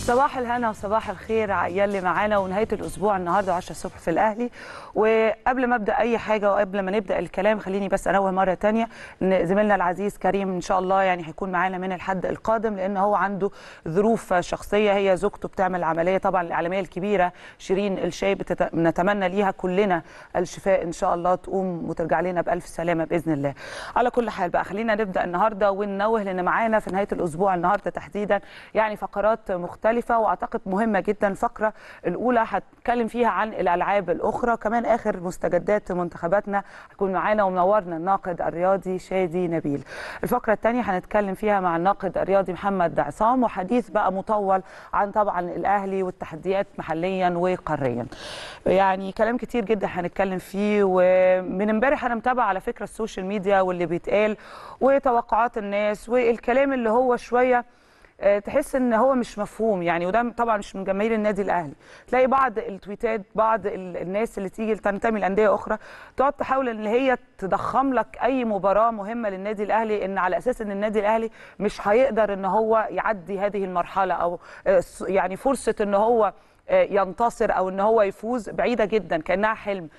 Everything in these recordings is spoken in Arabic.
صباح الهنا وصباح الخير يلي معانا ونهايه الاسبوع النهارده 10 الصبح في الاهلي. وقبل ما ابدا اي حاجه وقبل ما نبدا الكلام خليني بس انوه مره ثانيه ان زميلنا العزيز كريم ان شاء الله يعني هيكون معانا من الحد القادم، لان هو عنده ظروف شخصيه. هي زوجته بتعمل عمليه طبعا الاعلاميه الكبيره شيرين الشاي، نتمنى ليها كلنا الشفاء ان شاء الله، تقوم وترجع لنا بالف سلامه باذن الله. على كل حال بقى خلينا نبدا النهارده وننوه لان معانا في نهايه الاسبوع النهارده تحديدا يعني فقرات مختلفه واعتقد مهمه جدا. الفقره الاولى هتكلم فيها عن الالعاب الاخرى، كمان اخر مستجدات منتخباتنا هيكون معانا ومنورنا الناقد الرياضي شادي نبيل. الفقره الثانيه هنتكلم فيها مع الناقد الرياضي محمد عصام، وحديث بقى مطول عن طبعا الاهلي والتحديات محليا وقاريا. يعني كلام كتير جدا هنتكلم فيه، ومن امبارح انا متابعه على فكره السوشيال ميديا واللي بيتقال وتوقعات الناس والكلام اللي هو شويه تحس ان هو مش مفهوم يعني، وده طبعا مش من جماهير النادي الاهلي. تلاقي بعض التويتات بعض الناس اللي تيجي تنتمي لانديه اخرى تقعد تحاول ان هي تضخم لك اي مباراه مهمه للنادي الاهلي، ان على اساس ان النادي الاهلي مش هيقدر ان هو يعدي هذه المرحله، او يعني فرصه ان هو ينتصر او ان هو يفوز بعيده جدا كانها حلم.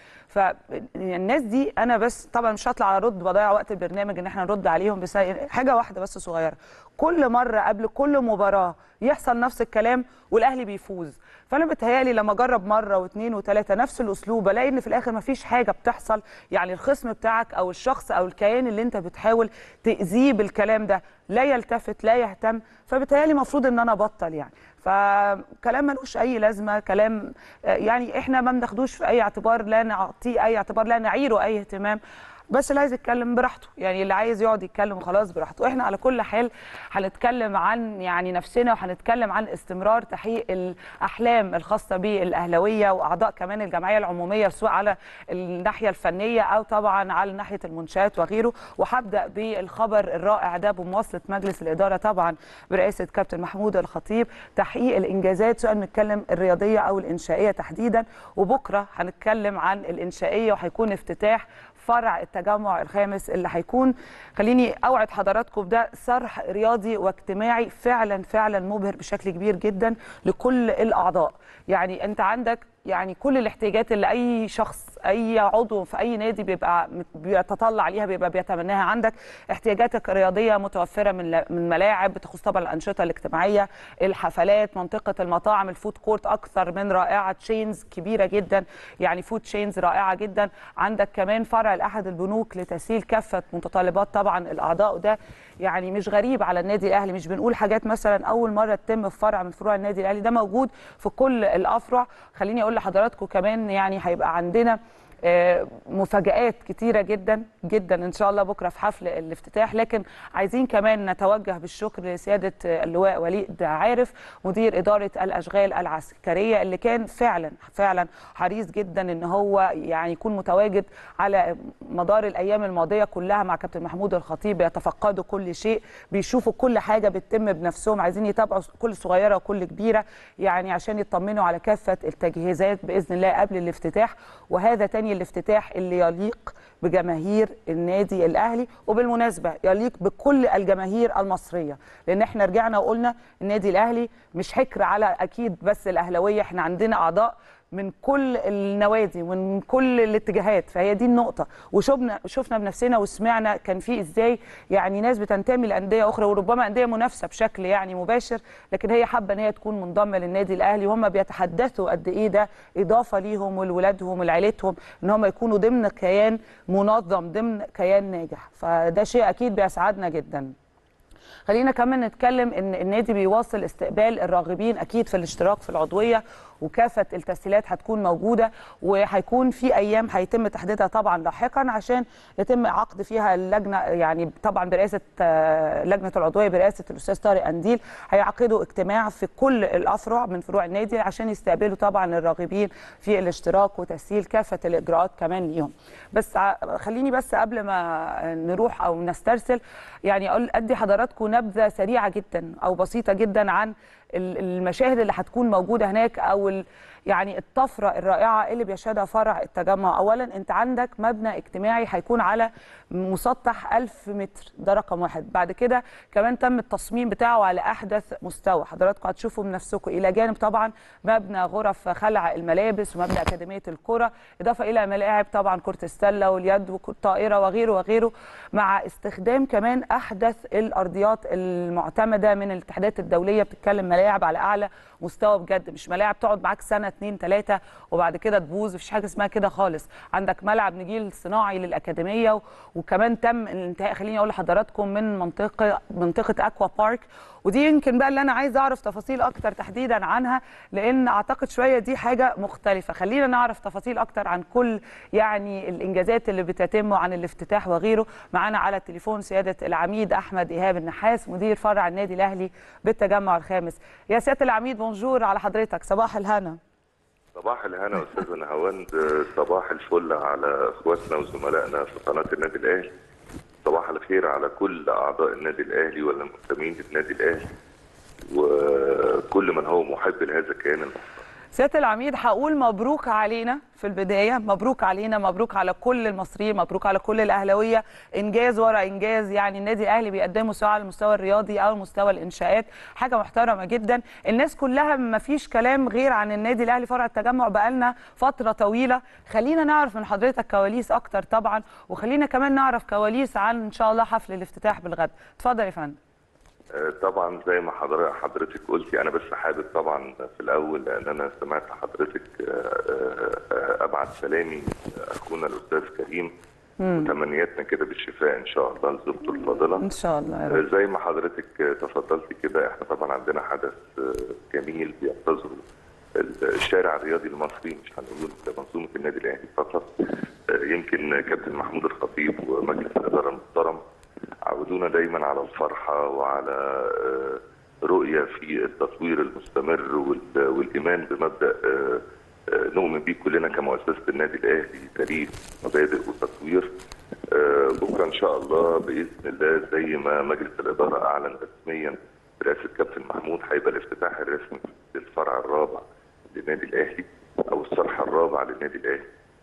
فالناس دي انا بس طبعا مش هطلع ارد بضيع وقت البرنامج ان احنا نرد عليهم، بس حاجه واحده بس صغيره، كل مره قبل كل مباراه يحصل نفس الكلام والاهلي بيفوز. فانا بتهيالي لما اجرب مره واثنين وثلاثه نفس الاسلوب الاقي ان في الاخر مفيش حاجه بتحصل، يعني الخصم بتاعك او الشخص او الكيان اللي انت بتحاول تاذيه بالكلام ده لا يلتفت لا يهتم. فبتهيالي المفروض ان انا ابطل يعني. فكلام ملوش اي لازمه، كلام يعني احنا ما بناخدوش في اي اعتبار، لا نعطيه اي اعتبار، لا نعيره اي اهتمام. بس اللي عايز يتكلم براحته، يعني اللي عايز يقعد يتكلم خلاص براحته. احنا على كل حال هنتكلم عن يعني نفسنا، وهنتكلم عن استمرار تحقيق الاحلام الخاصه بالاهلاويه واعضاء كمان الجمعيه العموميه، سواء على الناحيه الفنيه او طبعا على ناحيه المنشات وغيره. وهبدا بالخبر الرائع ده بمواصله مجلس الاداره طبعا برئاسه كابتن محمود الخطيب تحقيق الانجازات، سواء نتكلم الرياضيه او الانشائيه تحديدا. وبكره هنتكلم عن الانشائيه وهيكون افتتاح فرع التجمع الخامس اللي هيكون، خليني اوعد حضراتكم ده صرح رياضي واجتماعي فعلا فعلا مبهر بشكل كبير جدا لكل الاعضاء. يعني انت عندك يعني كل الاحتياجات اللي اي شخص اي عضو في اي نادي بيبقى بيتطلع عليها بيبقى بيتمناها. عندك احتياجاتك الرياضيه متوفره من ملاعب بتخص طبعا الانشطه الاجتماعيه، الحفلات، منطقه المطاعم، الفود كورت اكثر من رائعه، تشينز كبيره جدا يعني فود تشينز رائعه جدا. عندك كمان فرع لاحد البنوك لتسهيل كافه متطلبات طبعا الاعضاء، وده يعني مش غريب على النادي الاهلي، مش بنقول حاجات مثلا اول مره تتم في فرع من فروع النادي الاهلي، ده موجود في كل الافرع. خليني اقول لحضراتكم كمان يعني هيبقى عندنا مفاجآت كتيرة جدا جدا إن شاء الله بكرة في حفل الافتتاح. لكن عايزين كمان نتوجه بالشكر لسيادة اللواء وليد عارف مدير إدارة الأشغال العسكرية، اللي كان فعلا فعلا حريص جدا إن هو يعني يكون متواجد على مدار الأيام الماضية كلها مع كابتن محمود الخطيب، يتفقدوا كل شيء، بيشوفوا كل حاجة بتتم بنفسهم، عايزين يتابعوا كل صغيرة وكل كبيرة يعني عشان يطمنوا على كافة التجهيزات بإذن الله قبل الافتتاح. وهذا تاني الافتتاح اللي يليق بجماهير النادي الاهلي، وبالمناسبه يليق بكل الجماهير المصريه، لان احنا رجعنا وقلنا النادي الاهلي مش حكر على اكيد بس الاهلاويه، احنا عندنا اعضاء من كل النوادي ومن كل الاتجاهات، فهي دي النقطه. وشفنا بنفسنا وسمعنا كان في ازاي يعني ناس بتنتمي لانديه اخرى وربما انديه منافسه بشكل يعني مباشر، لكن هي حابه ان هي تكون منضمه للنادي الاهلي، وهم بيتحدثوا قد ايه ده اضافه ليهم ولولادهم ولعيلتهم ان هم يكونوا ضمن كيان منظم ضمن كيان ناجح، فده شيء اكيد بيسعدنا جدا. خلينا كمان نتكلم ان النادي بيواصل استقبال الراغبين اكيد في الاشتراك في العضويه، وكافه التسهيلات هتكون موجوده، وهيكون في ايام هيتم تحديدها طبعا لاحقا عشان يتم عقد فيها اللجنه، يعني طبعا برئاسه لجنه العضويه برئاسه الاستاذ طارق قنديل، هيعقدوا اجتماع في كل الافرع من فروع النادي عشان يستقبلوا طبعا الراغبين في الاشتراك وتسهيل كافه الاجراءات كمان ليهم. بس خليني بس قبل ما نروح او نسترسل يعني ادي حضراتكم نبذه سريعه جدا او بسيطه جدا عن المشاهد اللي هتكون موجوده هناك، او يعني الطفره الرائعه اللي بيشهدها فرع التجمع. اولا انت عندك مبنى اجتماعي هيكون على مسطح 1000 متر، ده رقم واحد. بعد كده كمان تم التصميم بتاعه على احدث مستوى، حضراتكم هتشوفوا بنفسكم، الى جانب طبعا مبنى غرف خلع الملابس ومبنى اكاديميه الكره، اضافه الى ملاعب طبعا كره السله واليد والطائره وغيره وغيره، مع استخدام كمان احدث الارضيات المعتمده من الاتحادات الدوليه. بتتكلم ملاعب على اعلى مستوى بجد، مش ملاعب تقعد معاك سنه 2 3 وبعد كده تبوظ، مفيش حاجه اسمها كده خالص. عندك ملعب نجيل صناعي للاكاديميه، وكمان تم الانتهاء، خليني اقول لحضراتكم، من منطقه اكوا بارك، ودي يمكن بقى اللي انا عايزه اعرف تفاصيل اكتر تحديدا عنها، لان اعتقد شويه دي حاجه مختلفه. خلينا نعرف تفاصيل اكتر عن كل يعني الانجازات اللي بتتم وعن الافتتاح وغيره. معانا على التليفون سياده العميد احمد ايهاب النحاس، مدير فرع النادي الاهلي بالتجمع الخامس. يا سياده العميد بونجور على حضرتك، صباح الهنا. صباح الهنا استاذه نهاوند، صباح الفل على اخواتنا وزملائنا في قناه النادي الاهلي، صباح الخير على كل اعضاء النادي الاهلي والمنتمين للنادي الاهلي وكل من هو محب لهذا الكيان المحترم. سياده العميد، هقول مبروك علينا في البدايه، مبروك علينا، مبروك على كل المصريين، مبروك على كل الاهلاويه، انجاز ورا انجاز يعني النادي الاهلي بيقدمه سواء على المستوى الرياضي او مستوى الانشاءات، حاجه محترمه جدا. الناس كلها ما فيش كلام غير عن النادي الاهلي فرع التجمع بقالنا فتره طويله. خلينا نعرف من حضرتك كواليس اكتر طبعا، وخلينا كمان نعرف كواليس عن ان شاء الله حفل الافتتاح بالغد. اتفضل يا فندم. طبعا زي ما حضرتك قلتي، انا بس حابب طبعا في الاول، لان انا سمعت حضرتك ابعت سلامي اخونا الاستاذ كريم، وتمنياتنا كده بالشفاء ان شاء الله لزوجته الفاضله ان شاء الله يا رب. زي ما حضرتك تفضلتي كده، احنا طبعا عندنا حدث جميل بينتظره الشارع الرياضي المصري، مش هنقول منظومه النادي الاهلي فقط. يمكن كابتن محمود الخطيب ومجلس الاداره المحترم عودونا دايما على الفرحه وعلى رؤيه في التطوير المستمر والايمان بمبدا نؤمن بيه كلنا كمؤسسه النادي الاهلي، تاريخ مبادئ وتطوير. بكره ان شاء الله باذن الله زي ما مجلس الاداره اعلن رسميا برئاسه كابتن محمود، هيبقى الافتتاح الرسمي للفرع الرابع للنادي الاهلي او الصرح الرابع للنادي الاهلي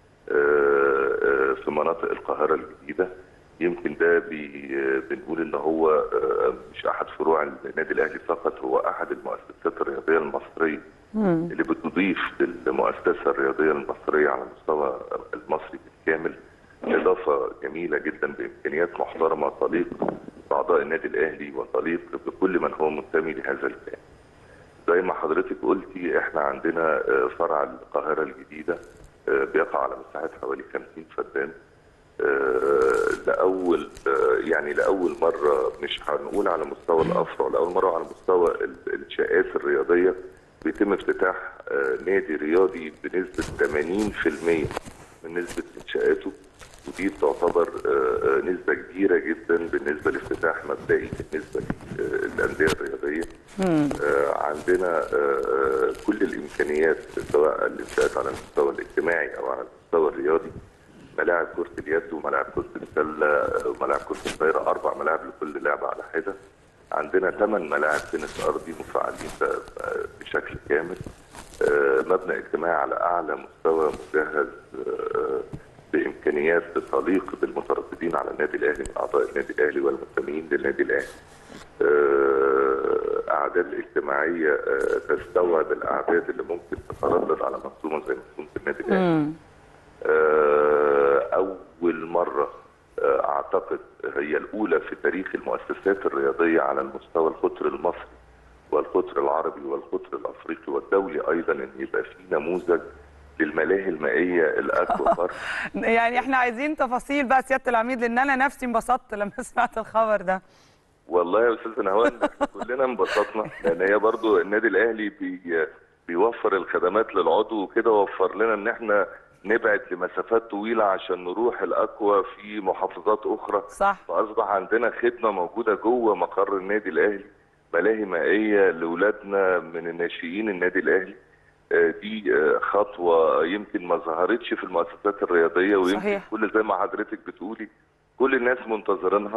في مناطق القاهره الجديده. يمكن ده بنقول ان هو مش احد فروع النادي الاهلي فقط، هو احد المؤسسات الرياضيه المصريه اللي بتضيف للمؤسسه الرياضيه المصريه على المستوى المصري بالكامل اضافه جميله جدا بامكانيات محترمه تليق باعضاء النادي الاهلي وتليق بكل من هو منتمي لهذا الكيان. زي ما حضرتك قلتي، احنا عندنا فرع القاهره الجديده بيقع على مساحه حوالي 50 فدان. لأول مرة، مش هنقول على مستوى الأفرع، لأول مرة على مستوى الإنشاءات الرياضية بيتم افتتاح نادي رياضي بنسبة 80% من نسبة إنشاءاته، ودي تعتبر نسبة كبيرة جدا بالنسبة لافتتاح مبدئي بالنسبة للأندية الرياضية. عندنا كل الإمكانيات سواء الإنشاءات على المستوى الاجتماعي أو على المستوى الرياضي، ملاعب كرة اليد وملاعب كرة السلة وملاعب كرة الطايرة، 4 ملاعب لكل لعبة على حدة. عندنا 8 ملاعب تنس أرضي مفعلين بشكل كامل. مبنى اجتماعي على أعلى مستوى مجهز بإمكانيات تليق بالمترددين على النادي الأهلي من أعضاء النادي الأهلي والمنتمين للنادي الأهلي. أعداد اجتماعية تستوعب الأعداد اللي ممكن تتردد على منظومة زي منظومة النادي الأهلي. أول مرة أعتقد هي الأولى في تاريخ المؤسسات الرياضية على المستوى القطر المصري والقطر العربي والقطر الأفريقي والدولي أيضا، أن يبقى في نموذج للملاهي المائية الأكوا بارك. يعني احنا عايزين تفاصيل بقى سيادة العميد، لأن أنا نفسي انبسطت لما سمعت الخبر ده. والله يا أستاذ نهاوند كلنا انبسطنا، لأن هي برضو النادي الأهلي بيوفر الخدمات للعضو وكده، وفر لنا أن احنا نبعد لمسافات طويله عشان نروح الاكوا في محافظات اخرى. صح. فاصبح عندنا خدمه موجوده جوه مقر النادي الاهلي، ملاهي مائيه لاولادنا من الناشئين النادي الاهلي. دي خطوه يمكن ما ظهرتش في المؤسسات الرياضيه، ويمكن صحيح. كل زي ما حضرتك بتقولي كل الناس منتظرينها.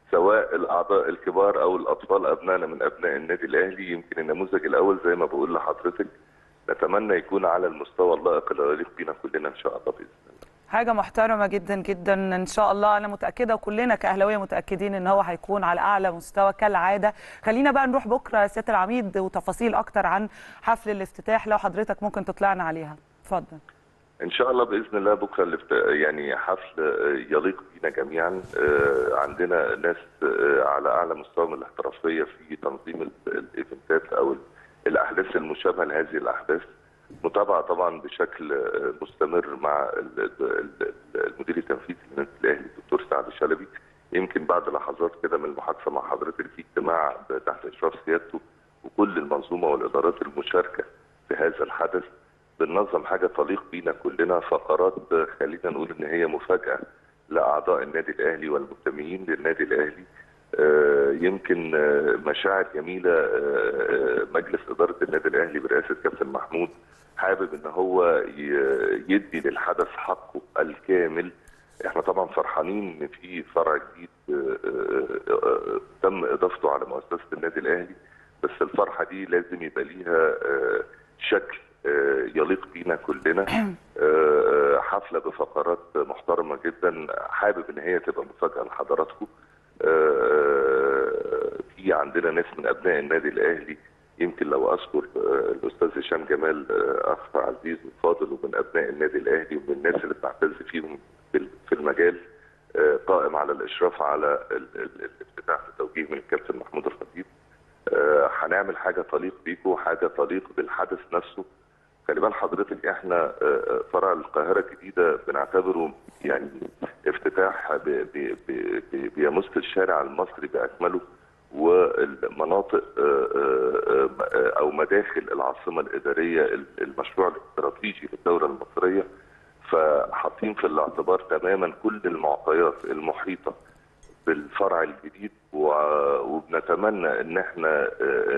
سواء الاعضاء الكبار او الاطفال ابنائنا من ابناء النادي الاهلي. يمكن النموذج الاول زي ما بقول لحضرتك نتمنى يكون على المستوى اللائق اللي يليق بينا كلنا ان شاء الله باذن الله. حاجة محترمة جدا جدا ان شاء الله. انا متأكدة وكلنا كأهلاوية متأكدين ان هو هيكون على اعلى مستوى كالعادة. خلينا بقى نروح بكرة يا سيادة العميد وتفاصيل اكتر عن حفل الافتتاح لو حضرتك ممكن تطلعنا عليها. اتفضل. ان شاء الله باذن الله بكره يعني حفل يليق بينا جميعا. عندنا ناس على اعلى مستوى من الاحترافيه في تنظيم الايفنتات او الاحداث المشابهه لهذه الاحداث. متابعه طبعا بشكل مستمر مع المدير التنفيذي للنادي الاهلي الدكتور سعد شلبي. يمكن بعد لحظات كده من المحادثه مع حضرتك في اجتماع تحت اشراف سيادته وكل المنظومه والادارات المشاركه في هذا الحدث. بننظم حاجه تليق بينا كلنا، فقرات خلينا نقول ان هي مفاجاه لاعضاء النادي الاهلي والمنتمين للنادي الاهلي. يمكن مشاعر جميله. مجلس اداره النادي الاهلي برئاسه كابتن محمود حابب ان هو يدي للحدث حقه الكامل. احنا طبعا فرحانين ان في فرع جديد تم اضافته على مؤسسه النادي الاهلي، بس الفرحه دي لازم يبقى ليها شكل يليق بينا كلنا. حفله بفقرات محترمه جدا، حابب ان هي تبقى مفاجاه لحضراتكم. في عندنا ناس من ابناء النادي الاهلي، يمكن لو اذكر الاستاذ هشام جمال اخ عزيز وفاضل ومن ابناء النادي الاهلي ومن الناس اللي بنعتز فيهم في المجال، قائم على الاشراف على الافتتاح بتوجيه من الكابتن محمود الخطيب. هنعمل حاجه تليق بيكم، حاجه تليق بالحدث نفسه. خلي بال حضرتك احنا فرع القاهره الجديده بنعتبره يعني افتتاح بيمس الشارع المصري باكمله والمناطق او مداخل العاصمه الاداريه، المشروع الاستراتيجي للدوله المصريه. فحاطين في الاعتبار تماما كل المعطيات المحيطه بالفرع الجديد، وبنتمنى ان احنا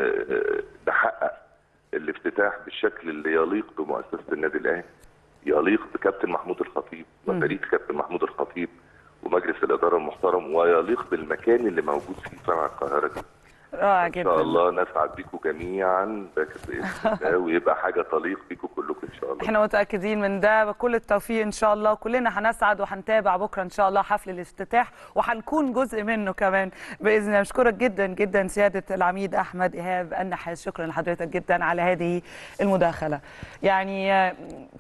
نحقق الافتتاح بالشكل اللي يليق بمؤسسه النادي الاهلي، يليق بكابتن محمود الخطيب وفريق كابتن محمود الخطيب ومجلس الاداره المحترم، ويليق بالمكان اللي موجود فيه فرع القاهره دي. رائع جدا. ان شاء الله نسعد بيكم جميعا باذن الله، ويبقى حاجه تليق بيكم كلكم ان شاء الله. احنا متاكدين من ده، بكل التوفيق ان شاء الله. كلنا هنسعد وهنتابع بكره ان شاء الله حفل الافتتاح وهنكون جزء منه كمان باذن الله. اشكرك جدا جدا سياده العميد احمد ايهاب النحاس، شكرا لحضرتك جدا على هذه المداخله. يعني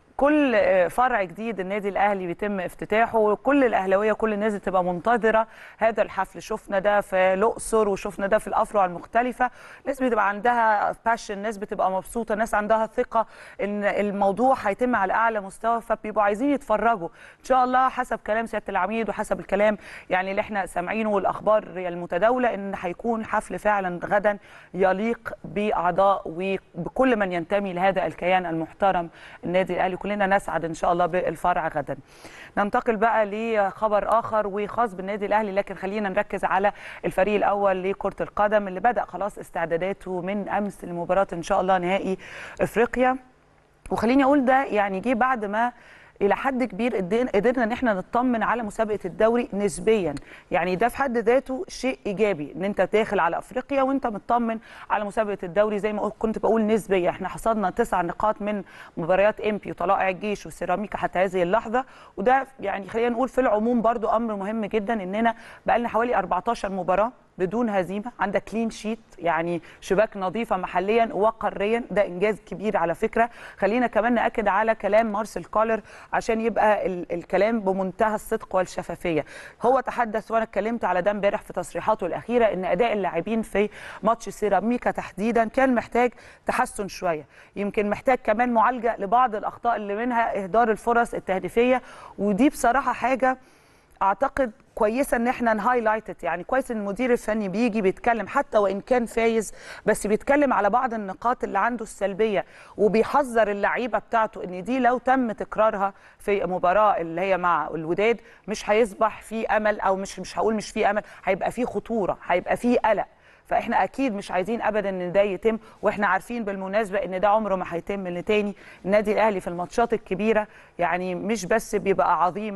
كل فرع جديد النادي الاهلي بيتم افتتاحه، وكل الاهلاويه كل الناس بتبقى منتظره هذا الحفل. شفنا ده في الاقصر وشفنا ده في الافرع المختلفه. ناس بتبقى عندها باشن، ناس بتبقى مبسوطه، ناس عندها ثقه ان الموضوع هيتم على اعلى مستوى، فبيبقوا عايزين يتفرجوا ان شاء الله. حسب كلام سياده العميد وحسب الكلام يعني اللي احنا سامعينه والاخبار المتداوله ان هيكون حفل فعلا غدا يليق باعضاء وبكل من ينتمي لهذا الكيان المحترم النادي الاهلي. كلنا نسعد ان شاء الله بالفرع غدا. ننتقل بقى لخبر اخر وخاص بالنادي الاهلي، لكن خلينا نركز على الفريق الاول لكرة القدم اللي بدأ خلاص استعداداته من امس لمباراة ان شاء الله نهائي افريقيا. وخليني اقول ده يعني جه بعد ما الى حد كبير قدرنا ان احنا نطمن على مسابقه الدوري نسبيا. يعني ده في حد ذاته شيء ايجابي ان انت داخل على افريقيا وانت مطمن على مسابقه الدوري. زي ما كنت بقول نسبيا، احنا حصدنا 9 نقاط من مباريات امبي وطلائع الجيش والسيراميكا حتى هذه اللحظه، وده يعني خلينا نقول في العموم برضو امر مهم جدا اننا بقى لنا حوالي 14 مباراه بدون هزيمه، عندك كلين شيت يعني شباك نظيفه محليا وقاريا، ده انجاز كبير على فكره. خلينا كمان ناكد على كلام مارسيل كولر عشان يبقى الكلام بمنتهى الصدق والشفافيه. هو تحدث وانا اتكلمت على ده امبارح في تصريحاته الاخيره ان اداء اللاعبين في ماتش سيراميكا تحديدا كان محتاج تحسن شويه، يمكن محتاج كمان معالجه لبعض الاخطاء اللي منها اهدار الفرص التهديفيه، ودي بصراحه حاجه اعتقد كويسه ان احنا نهايلايتد. يعني كويس ان المدير الفني بيجي بيتكلم حتى وان كان فايز، بس بيتكلم على بعض النقاط اللي عنده السلبيه وبيحذر اللعيبه بتاعته ان دي لو تم تكرارها في مباراه اللي هي مع الوداد مش هيصبح في امل، او مش هقول مش في امل، هيبقى في خطوره، هيبقى في قلق. فاحنا اكيد مش عايزين ابدا ان ده يتم، واحنا عارفين بالمناسبه ان ده عمره ما هيتم. اللي تاني النادي الاهلي في الماتشات الكبيره يعني مش بس بيبقى عظيم، لا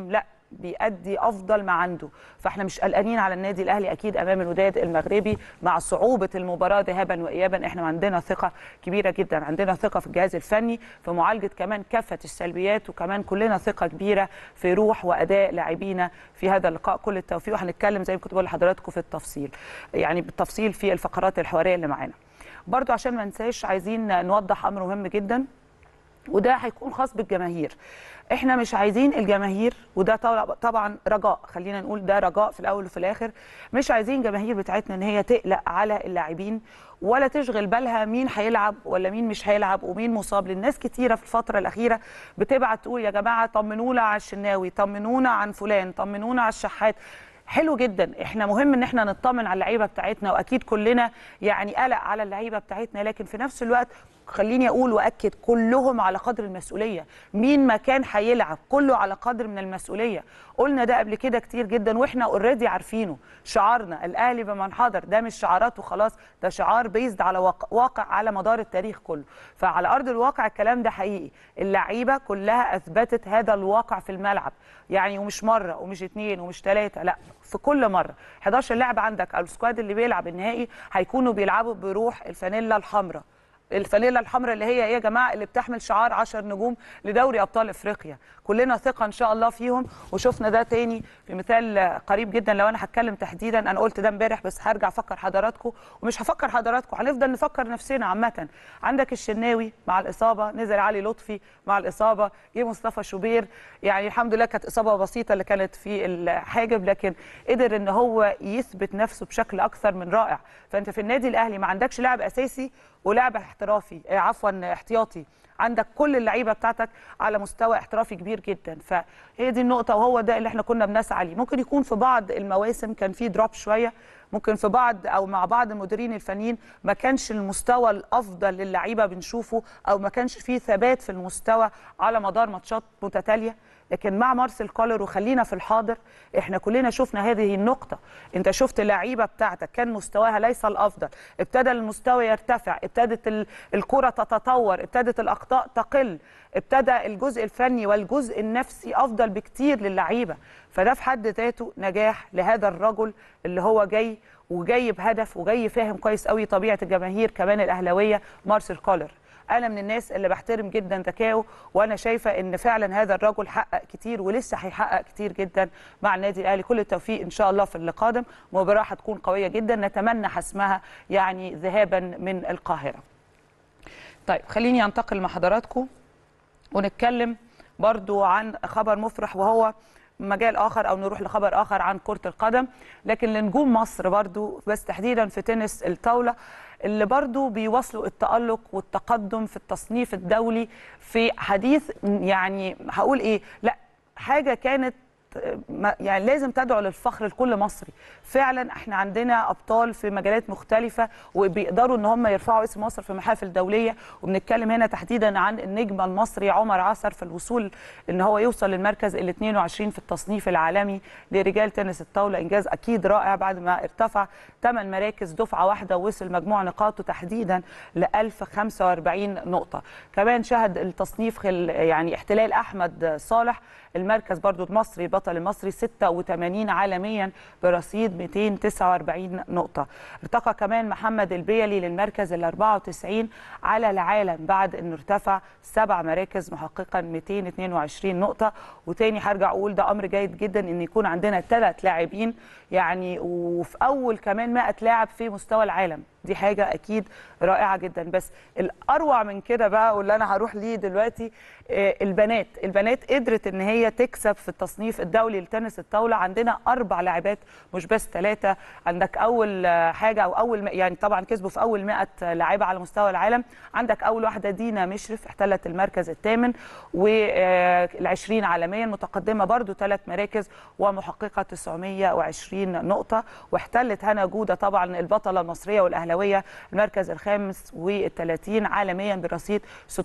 بيأدي افضل ما عنده. فاحنا مش قلقانين على النادي الاهلي اكيد امام الوداد المغربي مع صعوبه المباراه ذهابا وايابا. احنا عندنا ثقه كبيره جدا، عندنا ثقه في الجهاز الفني في معالجه كمان كافه السلبيات، وكمان كلنا ثقه كبيره في روح واداء لاعبينا في هذا اللقاء. كل التوفيق، وهنتكلم زي ما كنت بقول لحضراتكم في التفصيل، يعني بالتفصيل في الفقرات الحواريه اللي معانا. برضو عشان ما ننساش عايزين نوضح امر مهم جدا، وده هيكون خاص بالجماهير. احنا مش عايزين الجماهير، وده طبعا رجاء، خلينا نقول ده رجاء في الاول وفي الاخر، مش عايزين الجماهير بتاعتنا ان هي تقلق على اللاعبين ولا تشغل بالها مين هيلعب ولا مين مش هيلعب ومين مصاب. للناس كتيره في الفتره الاخيره بتبعت تقول يا جماعه طمنونا على الشناوي، طمنونا عن فلان، طمنونا على الشحات. حلو جدا، احنا مهم ان احنا نطمن على اللعيبه بتاعتنا، واكيد كلنا يعني قلق على اللعيبه بتاعتنا، لكن في نفس الوقت خليني اقول واكد كلهم على قدر المسؤوليه. مين ما كان هيلعب كله على قدر من المسؤوليه. قلنا ده قبل كده كتير جدا واحنا اوريدي عارفينه. شعارنا الاهلي بمن حضر ده مش شعارات وخلاص، ده شعار بيزد على واقع على مدار التاريخ كله. فعلى ارض الواقع الكلام ده حقيقي، اللعيبه كلها اثبتت هذا الواقع في الملعب، يعني ومش مره ومش اتنين ومش ثلاثه، لا في كل مره 11 لاعب عندك او السكواد اللي بيلعب النهائي هيكونوا بيلعبوا بروح الفانيلا الحمراء. الفانيلا الحمراء اللي هي ايه يا جماعه؟ اللي بتحمل شعار 10 نجوم لدوري ابطال افريقيا. كلنا ثقه ان شاء الله فيهم، وشفنا ده تاني في مثال قريب جدا. لو انا هتكلم تحديدا، انا قلت ده امبارح بس هرجع افكر حضراتكم، ومش هفكر حضراتكم، هنفضل نفكر نفسنا عامه. عندك الشناوي مع الاصابه، نزل علي لطفي مع الاصابه، جه مصطفى شوبير، يعني الحمد لله كانت اصابه بسيطه اللي كانت في الحاجب، لكن قدر ان هو يثبت نفسه بشكل اكثر من رائع. فانت في النادي الاهلي ما عندكش لاعب اساسي ولاعب احترافي، عفوا احتياطي، عندك كل اللعيبه بتاعتك على مستوى احترافي كبير جدا. فهي دي النقطه، وهو ده اللي احنا كنا بنسعى ليه. ممكن يكون في بعض المواسم كان في دروب شويه، ممكن في بعض او مع بعض المديرين الفنيين ما كانش المستوى الافضل للعيبه بنشوفه، او ما كانش فيه ثبات في المستوى على مدار ماتشات متتاليه. لكن مع مارسيل كولر، وخلينا في الحاضر، احنا كلنا شفنا هذه النقطه. انت شفت اللعيبه بتاعتك كان مستواها ليس الافضل، ابتدى المستوى يرتفع، ابتدت الكره تتطور، ابتدت الاخطاء تقل، ابتدى الجزء الفني والجزء النفسي افضل بكتير للعيبه. فده في حد ذاته نجاح لهذا الرجل اللي هو جاي وجاي بهدف وجاي فاهم كويس قوي طبيعه الجماهير كمان الاهلاويه. مارسيل كولر انا من الناس اللي بحترم جدا ذكائه، وانا شايفه ان فعلا هذا الرجل حقق كتير ولسه هيحقق كتير جدا مع النادي الاهلي. كل التوفيق ان شاء الله في اللي قادم، مباراه هتكون قويه جدا نتمنى حسمها يعني ذهابا من القاهره. طيب خليني انتقل مع حضراتكم ونتكلم برضو عن خبر مفرح، وهو مجال اخر او نروح لخبر اخر عن كرة القدم، لكن لنجوم مصر برضو، بس تحديدا في تنس الطاولة اللي برضو بيواصلوا التألق والتقدم في التصنيف الدولي في حديث، يعني هقول ايه، لا حاجة كانت يعني لازم تدعو للفخر لكل مصري. فعلا احنا عندنا ابطال في مجالات مختلفه وبيقدروا ان هم يرفعوا اسم مصر في محافل دوليه، وبنتكلم هنا تحديدا عن النجم المصري عمر عصر في الوصول ان هو يوصل للمركز ال 22 في التصنيف العالمي لرجال تنس الطاوله. انجاز اكيد رائع بعد ما ارتفع 8 مراكز دفعه واحده ووصل مجموع نقاطه تحديدا ل 1045 نقطه. كمان شهد التصنيف يعني احتلال احمد صالح المركز برضو المصري، البطل المصري 86 عالميا برصيد 249 نقطة. ارتقى كمان محمد البيلي للمركز ال 94 على العالم بعد انه ارتفع 7 مراكز محققا 222 نقطة. وتاني هرجع اقول ده امر جيد جدا ان يكون عندنا 3 لاعبين يعني، وفي اول كمان 100 لاعب في مستوى العالم، دي حاجة أكيد رائعة جدا. بس الأروع من كده بقى واللي أنا هروح ليه دلوقتي، البنات قدرت إن هي تكسب في التصنيف الدولي لتنس الطاولة. عندنا 4 لاعبات مش بس 3. عندك أول حاجة أو أول يعني طبعا كسبوا في أول 100 لاعبة على مستوى العالم. عندك أول واحدة دينا مشرف احتلت المركز الثامن وال20 عالميا، متقدمة برضو 3 مراكز ومحققة 920 نقطة. واحتلت هنا جودة طبعا البطلة المصرية والأهلاوية الأهلاوية المركز الخامس وال30 عالميا برصيد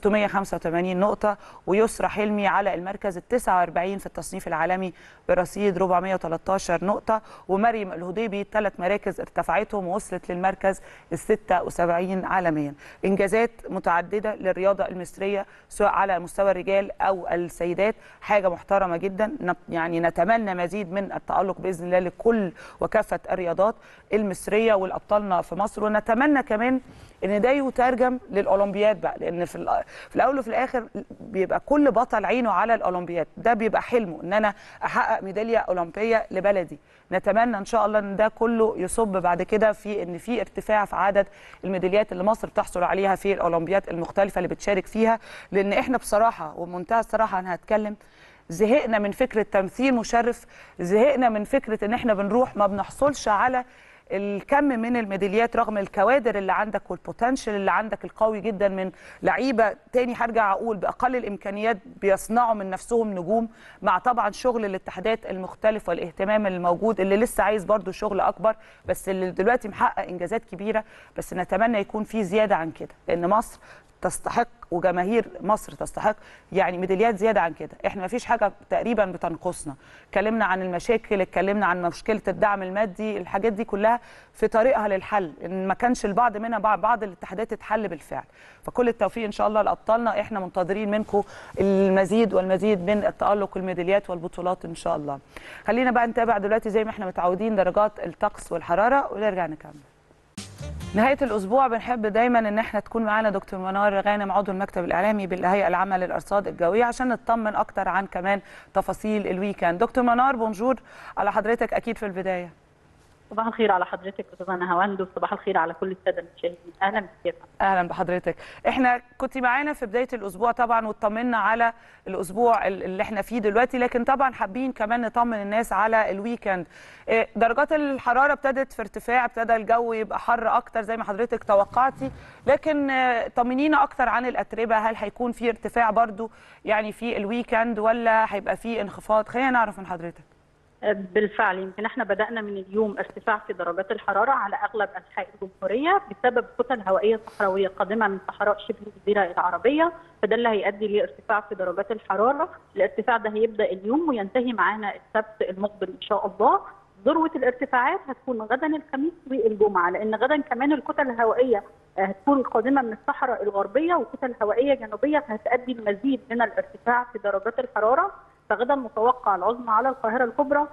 685 نقطة، ويسرى حلمي على المركز ال49 في التصنيف العالمي برصيد 413 نقطة، ومريم الهضيبي 3 مراكز ارتفعتهم ووصلت للمركز ال76 عالميا. إنجازات متعددة للرياضة المصرية سواء على مستوى الرجال أو السيدات، حاجة محترمة جدا. يعني نتمنى مزيد من التألق بإذن الله لكل وكافة الرياضات المصرية والأبطالنا في مصر، ونتمنى كمان ان ده يترجم للاولمبياد بقى، لان في الاول وفي الاخر بيبقى كل بطل عينه على الاولمبياد، ده بيبقى حلمه ان انا احقق ميداليه اولمبيه لبلدي. نتمنى ان شاء الله ان ده كله يصب بعد كده في ان في ارتفاع في عدد الميداليات اللي مصر بتحصل عليها في الاولمبياد المختلفه اللي بتشارك فيها، لان احنا بصراحه ومنتهى الصراحه انا هتكلم زهقنا من فكره تمثيل مشرف، زهقنا من فكره ان احنا بنروح ما بنحصلش على الكم من الميداليات رغم الكوادر اللي عندك والبوتنشال اللي عندك القوي جدا من لعيبه تاني. هرجع اقول باقل الامكانيات بيصنعوا من نفسهم نجوم، مع طبعا شغل الاتحادات المختلف والاهتمام الموجود اللي لسه عايز برضو شغل اكبر، بس اللي دلوقتي محقق انجازات كبيره. بس نتمنى يكون في زياده عن كده، لان مصر تستحق وجماهير مصر تستحق يعني ميداليات زياده عن كده. احنا ما فيش حاجه تقريبا بتنقصنا. اتكلمنا عن المشاكل، اتكلمنا عن مشكله الدعم المادي، الحاجات دي كلها في طريقها للحل، ان ما كانش البعض منها بعض الاتحادات تتحل بالفعل. فكل التوفيق ان شاء الله لابطالنا، احنا منتظرين منكم المزيد والمزيد من التالق والميداليات والبطولات ان شاء الله. خلينا بقى نتابع دلوقتي زي ما احنا متعودين درجات الطقس والحراره ونرجع نكمل. نهاية الأسبوع بنحب دايما إن احنا تكون معانا دكتور منار غانم عضو المكتب الإعلامي بالهيئة العامة للأرصاد الجوية عشان نطمن أكتر عن كمان تفاصيل الويكند. دكتور منار بونجور على حضرتك أكيد في البداية. صباح الخير على حضرتك استاذه نهاوند، وصباح الخير على كل الساده المشاهدين. اهلا بك. اهلا بحضرتك. احنا كنت معانا في بدايه الاسبوع طبعا واطمنا على الاسبوع اللي احنا فيه دلوقتي، لكن طبعا حابين كمان نطمن الناس على الويكند. درجات الحراره ابتدت في ارتفاع، ابتدى الجو يبقى حر اكتر زي ما حضرتك توقعتي، لكن طمنينا اكتر عن الاتربه. هل هيكون في ارتفاع برضو يعني في الويكند ولا هيبقى في انخفاض؟ خلينا نعرف من حضرتك. بالفعل يمكن احنا بدأنا من اليوم ارتفاع في درجات الحرارة على أغلب أنحاء الجمهورية بسبب كتل هوائية صحراوية قادمة من صحراء شبه الجزيرة العربية، فده اللي هيؤدي لارتفاع في درجات الحرارة. الارتفاع ده هيبدأ اليوم وينتهي معانا السبت المقبل إن شاء الله. ذروة الارتفاعات هتكون غدا الخميس والجمعة، لأن غدا كمان الكتل الهوائية هتكون قادمة من الصحراء الغربية وكتل هوائية جنوبية، فهتؤدي المزيد من الارتفاع في درجات الحرارة. فغدا متوقع العظمى على القاهرة الكبرى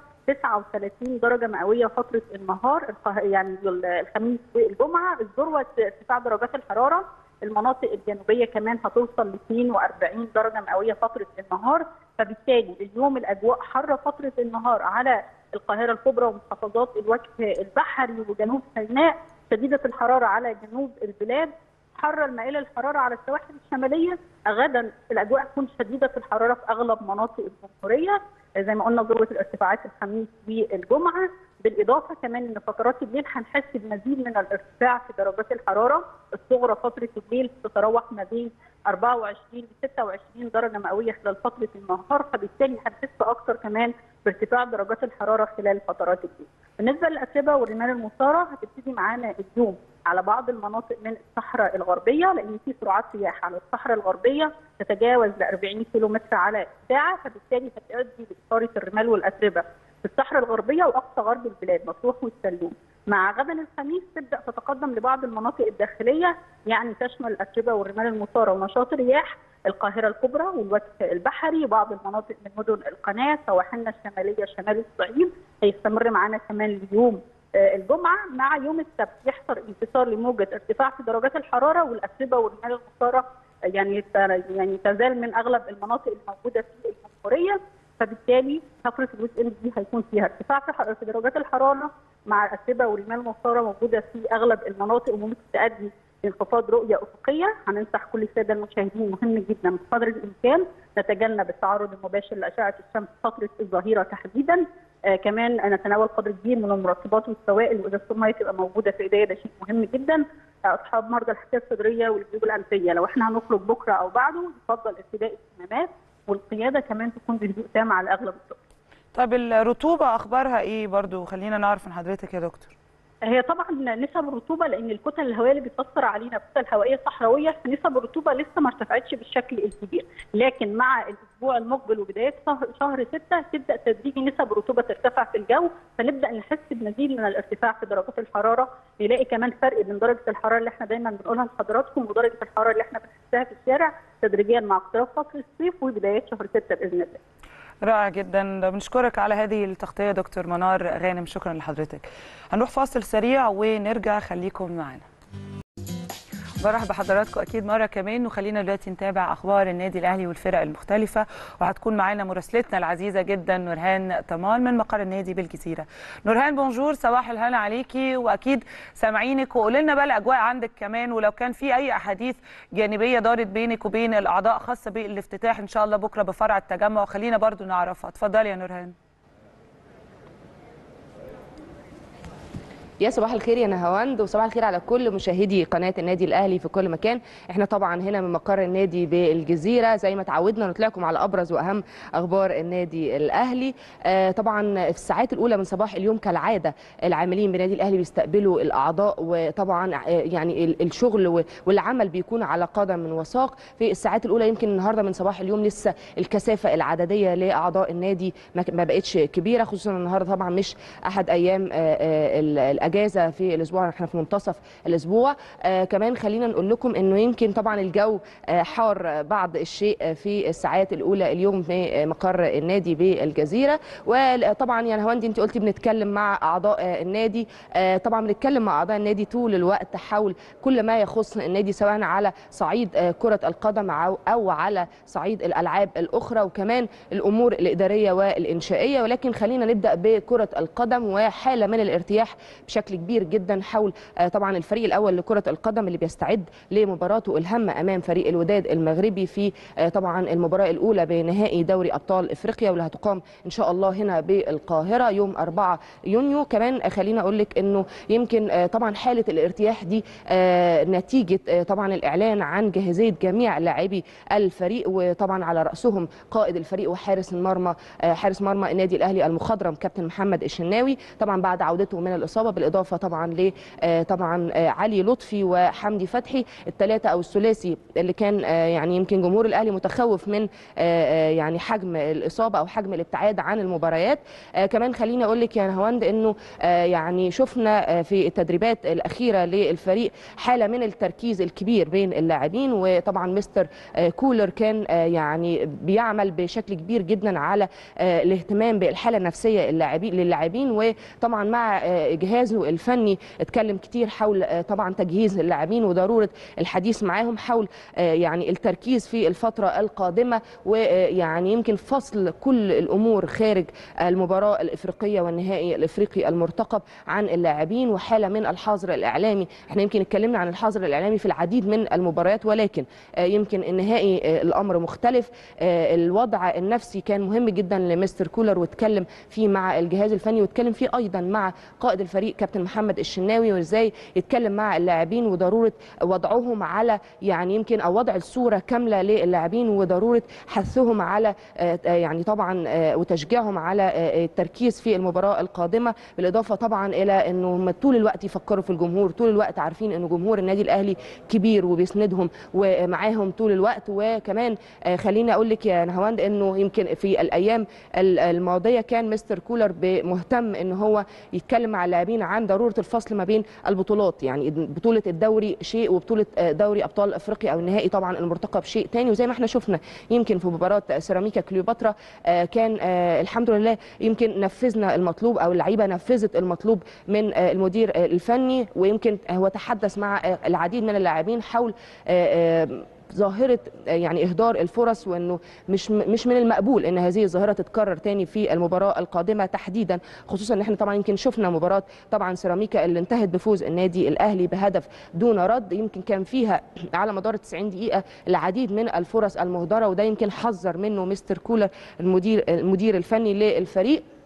39 درجة مئوية فترة النهار، يعني الخميس والجمعة. الذروة ارتفاع درجات الحرارة المناطق الجنوبية كمان هتوصل ل 42 درجة مئوية فترة النهار، فبالتالي اليوم الأجواء حارة فترة النهار على القاهرة الكبرى ومحافظات الوجه البحري وجنوب سيناء، شديدة الحرارة على جنوب البلاد، حارة المائلة للحرارة على السواحل الشمالية. غدا الأجواء تكون شديدة الحرارة في أغلب مناطق الجمهورية زي ما قلنا، ذروة الارتفاعات الخميس والجمعة. بالإضافة كمان إن فترات الليل هنحس بمزيد من الارتفاع في درجات الحرارة. الصغرى فترة الليل تتراوح ما بين 24 ل 26 درجة مئوية خلال فترة النهار، فبالتالي هنحس أكثر كمان بارتفاع درجات الحرارة خلال فترات الليل. بالنسبة للأتربة والرمال المثارة هتبتدي معانا اليوم على بعض المناطق من الصحراء الغربية، لأن في سرعات رياح على الصحراء الغربية تتجاوز ل 40 كيلومتر على الساعة، فبالتالي هتؤدي لإثارة الرمال والأتربة في الصحراء الغربية وأقصى غرب البلاد مطروح والسلوم. مع غدا الخميس تبدأ تتقدم لبعض المناطق الداخلية، يعني تشمل الأتربة والرمال المثارة ونشاط الرياح القاهرة الكبرى والوجه البحري، بعض المناطق من مدن القناة، سواحلنا الشمالية شمال الصعيد. هيستمر معانا كمان اليوم الجمعة. مع يوم السبت يحصل انتصار لموجة ارتفاع في درجات الحرارة، والأتربة والرمال المثارة يعني تزال من أغلب المناطق الموجودة في الجمهورية، فبالتالي فترة الويك اند دي هيكون فيها ارتفاع في درجات الحرارة مع الأتربة والرمال المثارة موجودة في أغلب المناطق، وممكن تؤدي لانخفاض رؤية أفقية. هننصح كل السادة المشاهدين مهم جدا بقدر الإمكان نتجنب التعرض المباشر لأشعة الشمس فترة الظهيرة تحديدا. كمان نتناول قدر كبير من المرطبات والسوائل، وإذا المية تبقى موجودة في إيديا ده شيء مهم جدا. أصحاب مرضى الحساسية الصدرية والجيوب الأنفية لو إحنا هنخرج بكرة أو بعده يفضل ارتداء الكمامات، والقيادة كمان تكون بهدوء تام على أغلب الطرق. طب الرطوبة أخبارها إيه برضو؟ خلينا نعرف من حضرتك يا دكتور. هي طبعا نسب الرطوبه، لان الكتل الهوائيه اللي بتاثر علينا كتل هوائيه صحراويه، نسب الرطوبه لسه ما ارتفعتش بالشكل الكبير، لكن مع الاسبوع المقبل وبدايه شهر 6 تبدا تدريجي نسب الرطوبه ترتفع في الجو، فنبدا نحس بمزيد من الارتفاع في درجات الحراره، نلاقي كمان فرق بين درجه الحراره اللي احنا دايما بنقولها لحضراتكم ودرجه الحراره اللي احنا بنحسها في الشارع تدريجيا مع اقتراب فصل الصيف وبدايه شهر 6 باذن الله. رائع جدا، بنشكرك على هذه التغطيه دكتور منار غانم، شكرا لحضرتك. هنروح فاصل سريع ونرجع، خليكم معنا. برحب بحضراتكم اكيد مره كمان، وخلينا دلوقتي نتابع اخبار النادي الاهلي والفرق المختلفه، وهتكون معانا مراسلتنا العزيزه جدا نورهان طمال من مقر النادي بالجزيره. نورهان بونجور، صباح الهنا عليكي، واكيد سامعينك، وقولي لنا بقى الاجواء عندك كمان، ولو كان في اي احاديث جانبيه دارت بينك وبين الاعضاء خاصه بالافتتاح ان شاء الله بكره بفرع التجمع، خلينا برضو نعرفها. اتفضلي يا نورهان. يا صباح الخير يا نهاوند، وصباح الخير على كل مشاهدي قناه النادي الاهلي في كل مكان. احنا طبعا هنا من مقر النادي بالجزيره، زي ما تعودنا نطلع لكم على ابرز واهم اخبار النادي الاهلي. طبعا في الساعات الاولى من صباح اليوم كالعاده العاملين بالنادي الاهلي بيستقبلوا الاعضاء، وطبعا يعني الشغل والعمل بيكون على قدم وساق. في الساعات الاولى يمكن النهارده من صباح اليوم لسه الكثافه العدديه لاعضاء النادي ما بقتش كبيره، خصوصا النهارده طبعا مش احد ايام الاجازه في الاسبوع، احنا في منتصف الاسبوع. كمان خلينا نقول لكم انه يمكن طبعا الجو حار بعض الشيء في الساعات الاولى اليوم في مقر النادي بالجزيره. وطبعا يا نهاوندي انت قلتي بنتكلم مع اعضاء النادي، طبعا بنتكلم مع اعضاء النادي طول الوقت حول كل ما يخص النادي، سواء على صعيد كره القدم او على صعيد الالعاب الاخرى، وكمان الامور الاداريه والانشائيه. ولكن خلينا نبدا بكره القدم، وحاله من الارتياح بشكل كبير جدا حول طبعا الفريق الاول لكره القدم اللي بيستعد لمباراته الهامه امام فريق الوداد المغربي في طبعا المباراه الاولى بنهائي دوري ابطال افريقيا، واللي هتقام ان شاء الله هنا بالقاهره يوم 4 يونيو. كمان خلينا اقول لك انه يمكن طبعا حاله الارتياح دي نتيجه طبعا الاعلان عن جاهزيه جميع لاعبي الفريق، وطبعا على راسهم قائد الفريق وحارس المرمى حارس مرمى النادي الاهلي المخضرم كابتن محمد الشناوي، طبعا بعد عودته من الاصابه، بالاضافه طبعا ل طبعا علي لطفي وحمدي فتحي، الثلاثه او الثلاثي اللي كان يعني يمكن جمهور الاهلي متخوف من يعني حجم الاصابه او حجم الابتعاد عن المباريات. كمان خليني اقول لك يا نهاوند انه يعني شفنا في التدريبات الاخيره للفريق حاله من التركيز الكبير بين اللاعبين، وطبعا مستر كولر كان يعني بيعمل بشكل كبير جدا على الاهتمام بالحاله النفسيه للاعبين، وطبعا مع جهازه الفني اتكلم كتير حول طبعا تجهيز اللاعبين وضروره الحديث معاهم حول يعني التركيز في الفتره القادمه، ويعني يمكن فصل كل الامور خارج المباراه الافريقيه والنهائي الافريقي المرتقب عن اللاعبين، وحاله من الحظر الاعلامي. احنا يمكن اتكلمنا عن الحظر الاعلامي في العديد من المباريات، ولكن يمكن النهائي الامر مختلف. الوضع النفسي كان مهم جدا لمستر كولر، واتكلم فيه مع الجهاز الفني، واتكلم فيه ايضا مع قائد الفريق كابتن محمد الشناوي، وازاي يتكلم مع اللاعبين وضروره وضعهم على يعني يمكن او وضع الصوره كامله للاعبين، وضروره حثهم على يعني طبعا وتشجيعهم على التركيز في المباراه القادمه، بالاضافه طبعا الى انهم طول الوقت يفكروا في الجمهور، طول الوقت عارفين انه جمهور النادي الاهلي كبير وبيسندهم ومعاهم طول الوقت. وكمان خليني اقول لك يا نهاوند انه يمكن في الايام الماضيه كان مستر كولر مهتم ان هو يتكلم مع اللاعبين عن ضروره الفصل ما بين البطولات، يعني بطوله الدوري شيء وبطوله دوري ابطال افريقيا او النهائي طبعا المرتقب شيء ثاني. وزي ما احنا شفنا يمكن في مباراه سيراميكا كليوباترا كان الحمد لله يمكن نفذنا المطلوب او اللعيبه نفذت المطلوب من المدير الفني، ويمكن هو تحدث مع العديد من اللاعبين حول ظاهره يعني اهدار الفرص، وانه مش من المقبول ان هذه الظاهره تتكرر تاني في المباراه القادمه تحديدا، خصوصا ان احنا طبعا يمكن شفنا مباراه طبعا سيراميكا اللي انتهت بفوز النادي الاهلي بهدف دون رد، يمكن كان فيها على مدار 90 دقيقه العديد من الفرص المهدره، وده يمكن حذر منه مستر كولر المدير الفني للفريق.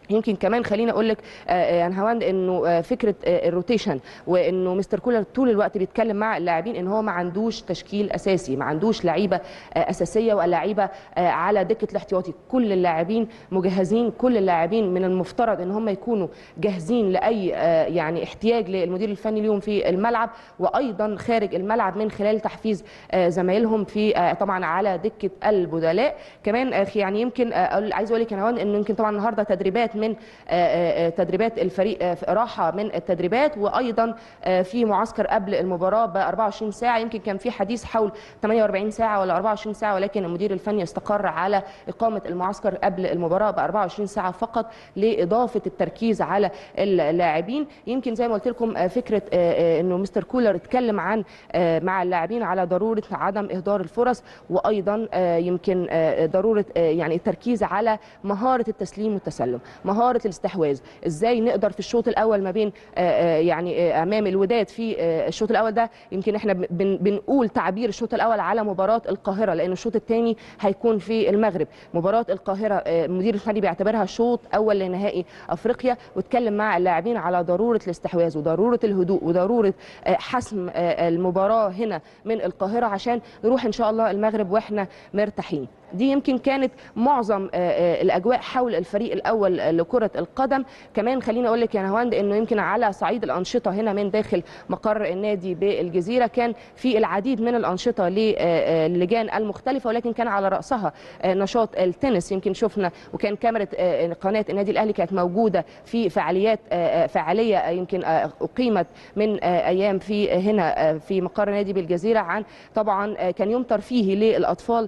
يمكن كمان خليني اقول لك يا نهاوند انه فكره الروتيشن، وانه مستر كولر طول الوقت بيتكلم مع اللاعبين ان هو ما عندوش تشكيل اساسي، ما عندوش لعيبه اساسيه ولاعيبه على دكه الاحتياطي. كل اللاعبين مجهزين، كل اللاعبين من المفترض ان هم يكونوا جاهزين لاي يعني احتياج للمدير الفني اليوم في الملعب وايضا خارج الملعب من خلال تحفيز زمايلهم في طبعا على دكه البدلاء. كمان يعني يمكن عايز اقول لك يا نهاوند انه يمكن طبعا النهارده تدريبات من تدريبات الفريق، راحه من التدريبات، وايضا في معسكر قبل المباراه ب 24 ساعه. يمكن كان في حديث حول 48 ساعه ولا 24 ساعه، ولكن المدير الفني استقر على اقامه المعسكر قبل المباراه ب 24 ساعه فقط لاضافه التركيز على اللاعبين. يمكن زي ما قلت لكم فكره انه مستر كولر اتكلم عن مع اللاعبين على ضروره عدم اهدار الفرص، وايضا يمكن ضروره يعني التركيز على مهاره التسليم والتسلم، مهاره الاستحواذ. ازاي نقدر في الشوط الاول ما بين يعني امام الوداد في الشوط الاول ده، يمكن احنا بنقول تعبير الشوط الاول على مباراه القاهره، لان الشوط الثاني هيكون في المغرب. مباراه القاهره المدير الفني بيعتبرها شوط اول لنهائي افريقيا، واتكلم مع اللاعبين على ضروره الاستحواذ وضروره الهدوء وضروره حسم المباراه هنا من القاهره عشان نروح ان شاء الله المغرب واحنا مرتاحين. دي يمكن كانت معظم الاجواء حول الفريق الاول لكره القدم. كمان خليني اقول لك يا نهاوند انه يمكن على صعيد الانشطه هنا من داخل مقر النادي بالجزيره كان في العديد من الانشطه للجان المختلفه، ولكن كان على راسها نشاط التنس. يمكن شفنا وكان كاميرا قناه النادي الاهلي كانت موجوده في فعاليه يمكن اقيمت من ايام في هنا في مقر النادي بالجزيره، عن طبعا كان يوم ترفيهي للاطفال.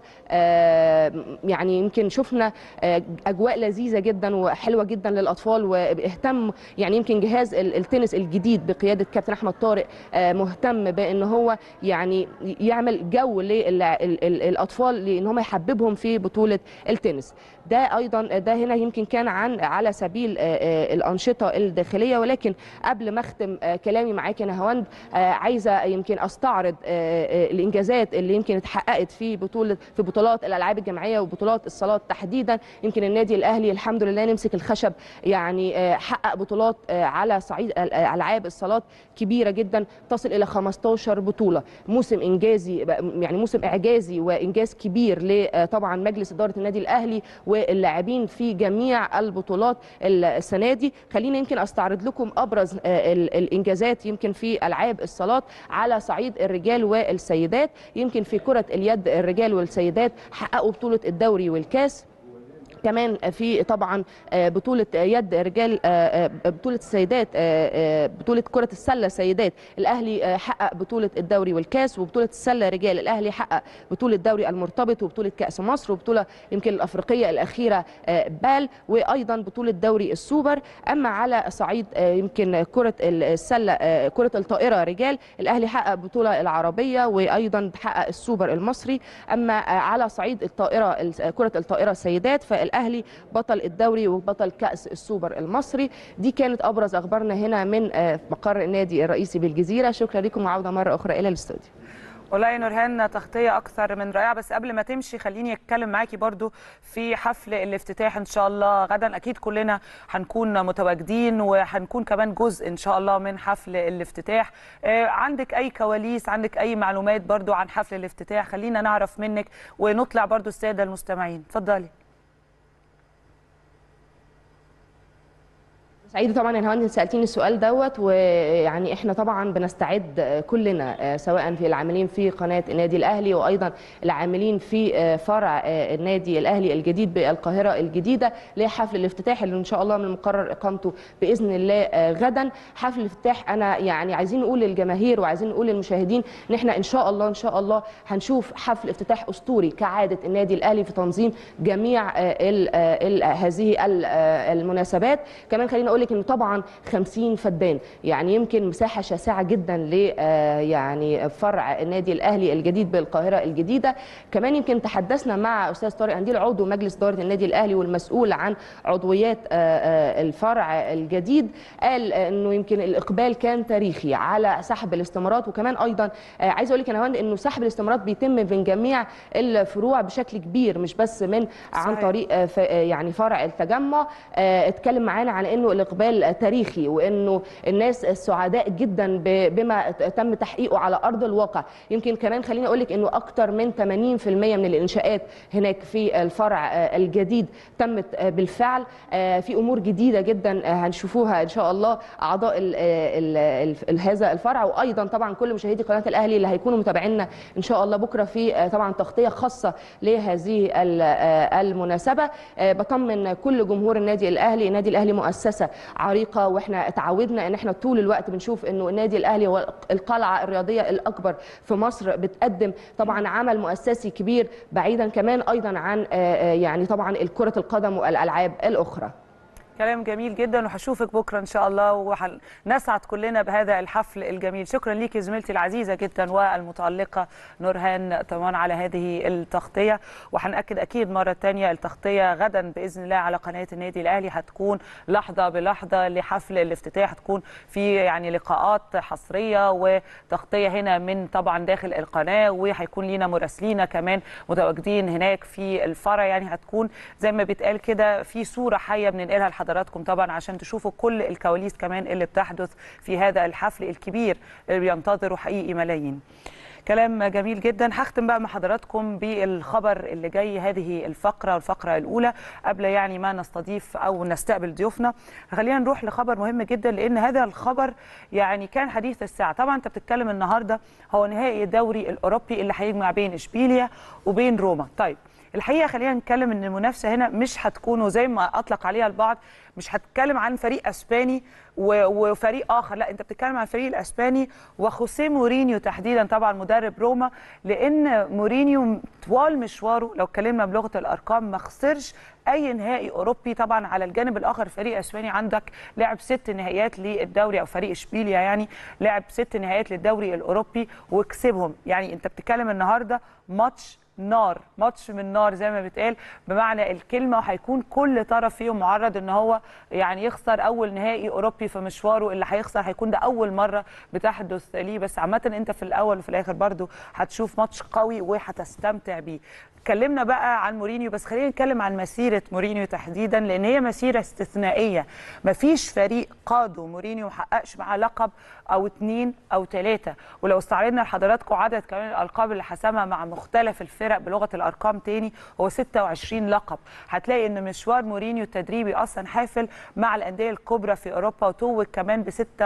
يعني يمكن شفنا اجواء لذيذه جدا وحلوه جدا للاطفال، واهتم يعني يمكن جهاز التنس الجديد بقياده كابتن احمد طارق مهتم بان هو يعني يعمل جو للاطفال لان هم يحببهم في بطوله التنس. ده ايضا ده هنا يمكن كان على سبيل الانشطه الداخليه. ولكن قبل ما اختم كلامي معاك يا نهاوند، عايزه يمكن استعرض الانجازات اللي يمكن اتحققت في بطولات الالعاب الجماعيه وبطولات الصالات تحديدا. يمكن النادي الاهلي الحمد لله نمسك الخشب، يعني حقق بطولات على صعيد العاب الصالات كبيره جدا تصل الى 15 بطوله. موسم انجازي، يعني موسم اعجازي وانجاز كبير طبعا مجلس اداره النادي الاهلي واللاعبين في جميع البطولات السنه دي. خلينا يمكن استعرض لكم ابرز الانجازات يمكن في العاب الصالات على صعيد الرجال والسيدات. يمكن في كره اليد الرجال والسيدات حققوا بطوله الدوري والكاس. كمان في طبعا بطوله يد رجال، بطوله السيدات، بطوله كره السله سيدات الاهلي حقق بطوله الدوري والكاس، وبطوله السله رجال الاهلي حقق بطوله الدوري المرتبط وبطوله كاس مصر وبطوله يمكن الافريقيه الاخيره بال، وايضا بطوله دوري السوبر. اما على صعيد يمكن كره السله كره الطائره رجال الاهلي حقق بطوله العربيه وايضا حقق السوبر المصري. اما على صعيد الطائره كره الطائره سيدات الاهلي بطل الدوري وبطل كاس السوبر المصري. دي كانت ابرز اخبارنا هنا من مقر النادي الرئيسي بالجزيره. شكرا لكم وعوده مره اخرى الى الاستوديو. والله يا نورهان تغطيه اكثر من رائعه. بس قبل ما تمشي خليني اتكلم معاكي برضو في حفل الافتتاح ان شاء الله غدا. اكيد كلنا هنكون متواجدين وهنكون كمان جزء ان شاء الله من حفل الافتتاح. عندك اي كواليس، عندك اي معلومات برضو عن حفل الافتتاح؟ خلينا نعرف منك ونطلع برضو الساده المستمعين. اتفضلي. سعيدة طبعا يا نهاوند سألتيني السؤال دوت، ويعني احنا طبعا بنستعد كلنا سواء في العاملين في قناة النادي الأهلي وأيضا العاملين في فرع النادي الأهلي الجديد بالقاهرة الجديدة لحفل الافتتاح اللي إن شاء الله من المقرر إقامته بإذن الله غدا. حفل الافتتاح أنا يعني عايزين نقول للجماهير وعايزين نقول للمشاهدين إن احنا إن شاء الله هنشوف حفل افتتاح أسطوري كعادة النادي الأهلي في تنظيم جميع هذه المناسبات. كمان خلينا نقول لك انه طبعا 50 فدان، يعني يمكن مساحه شاسعه جدا ل يعني فرع النادي الاهلي الجديد بالقاهره الجديده. كمان يمكن تحدثنا مع استاذ طارق قنديل عضو مجلس اداره النادي الاهلي والمسؤول عن عضويات الفرع الجديد، قال انه يمكن الاقبال كان تاريخي على سحب الاستمارات. وكمان ايضا عايز اقول لك يا نهاوند انه سحب الاستمارات بيتم من جميع الفروع بشكل كبير، مش بس من عن طريق يعني فرع التجمع. اتكلم معانا عن انه الاقبال تاريخي وانه الناس السعداء جدا بما تم تحقيقه على ارض الواقع. يمكن كمان خليني اقول لك انه اكثر من 80% من الانشاءات هناك في الفرع الجديد تمت بالفعل. في امور جديده جدا هنشوفوها ان شاء الله اعضاء هذا الفرع، وايضا طبعا كل مشاهدي قناه الاهلي اللي هيكونوا متابعينا ان شاء الله بكره في طبعا تغطيه خاصه لهذه المناسبه. بطمن كل جمهور النادي الاهلي، النادي الاهلي مؤسسه عريقه، واحنا اتعودنا ان احنا طول الوقت بنشوف انه النادي الاهلي هو القلعه الرياضيه الاكبر في مصر، بتقدم طبعا عمل مؤسسي كبير بعيدا كمان ايضا عن يعني طبعا كره القدم والالعاب الاخرى. كلام جميل جدا، وهشوفك بكره ان شاء الله، ونسعد كلنا بهذا الحفل الجميل. شكرا ليكي زميلتي العزيزه جدا والمتالقه نورهان طمان على هذه التغطيه. وهنأكد اكيد مره ثانيه التغطيه غدا باذن الله على قناه النادي الاهلي هتكون لحظه بلحظه لحفل الافتتاح، هتكون في يعني لقاءات حصريه وتغطيه هنا من طبعا داخل القناه، وهيكون لينا مراسلينا كمان متواجدين هناك في الفرع. يعني هتكون زي ما بيتقال كده في صوره حيه بننقلها لحضراتكم طبعا عشان تشوفوا كل الكواليس كمان اللي بتحدث في هذا الحفل الكبير اللي بينتظره حقيقي ملايين. كلام جميل جدا. هختم بقى مع حضراتكم بالخبر اللي جاي، هذه الفقره والفقره الاولى قبل يعني ما نستضيف او نستقبل ضيوفنا. خلينا نروح لخبر مهم جدا، لان هذا الخبر يعني كان حديث الساعه. طبعا انت بتتكلم النهارده هو نهائي الدوري الاوروبي اللي هيجمع بين اشبيليا وبين روما. طيب الحقيقه خلينا نتكلم ان المنافسه هنا مش هتكون زي ما اطلق عليها البعض، مش هتتكلم عن فريق اسباني وفريق اخر، لا انت بتتكلم عن الفريق الاسباني وخوسيه مورينيو تحديدا طبعا مدرب روما. لان مورينيو طوال مشواره لو اتكلمنا بلغه الارقام ما خسرش اي نهائي اوروبي. طبعا على الجانب الاخر فريق اسباني عندك لعب 6 نهائيات للدوري، او فريق اشبيليا يعني لعب 6 نهائيات للدوري الاوروبي وكسبهم. يعني انت بتتكلم النهارده ماتش نار، ماتش من نار زي ما بيتقال بمعنى الكلمه، وهيكون كل طرف فيهم معرض ان هو يعني يخسر اول نهائي اوروبي في مشواره. اللي هيخسر هيكون ده اول مره بتحدث ليه، بس عامه انت في الاول وفي الاخر برضو هتشوف ماتش قوي وهتستمتع بيه. اتكلمنا بقى عن مورينيو، بس خلينا نتكلم عن مسيره مورينيو تحديدا، لان هي مسيره استثنائيه. مفيش فريق قاده مورينيو ما حققش معاه لقب او 2 أو 3. ولو استعرضنا لحضراتكم عدد كمان الالقاب اللي حسمها مع مختلف الفرق بلغه الارقام تاني هو 26 لقب. هتلاقي ان مشوار مورينيو التدريبي اصلا حافل مع الانديه الكبرى في اوروبا، وتوج كمان ب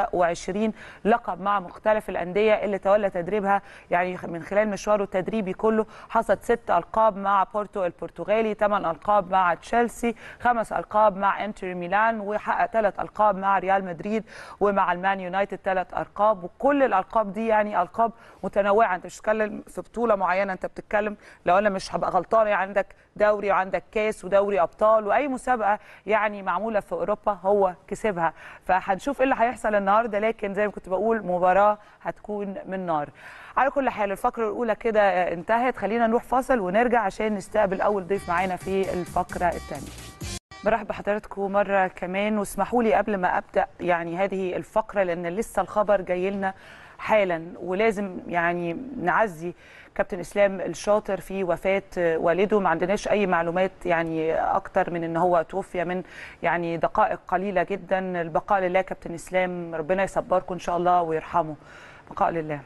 26 لقب مع مختلف الانديه اللي تولى تدريبها. يعني من خلال مشواره التدريبي كله حصد 6 القاب مع بورتو البرتغالي، 8 القاب مع تشيلسي، 5 القاب مع انتر ميلان، وحقق 3 القاب مع ريال مدريد، ومع المان يونايتد 3 القاب. وكل الالقاب دي يعني القاب متنوعه، انت مش بتتكلم في بطوله معينه، انت بتتكلم لو انا مش هبقى غلطانه يعني عندك دوري وعندك كاس ودوري ابطال، واي مسابقه يعني معموله في اوروبا هو كسبها. فهنشوف ايه اللي هيحصل النهارده، لكن زي ما كنت بقول مباراه هتكون من نار. على كل حال الفقره الاولى كده انتهت، خلينا نروح فاصل ونرجع عشان نستقبل اول ضيف معانا في الفقره الثانيه. برحب بحضراتكم مره كمان، واسمحوا لي قبل ما ابدا يعني هذه الفقره لان لسه الخبر جاي لنا حالا، ولازم يعني نعزي كابتن اسلام الشاطر في وفاه والده. ما عندناش اي معلومات يعني اكتر من ان هو توفي من يعني دقائق قليله جدا. البقاء لله كابتن اسلام، ربنا يصبركم ان شاء الله ويرحمه. بقاء لله.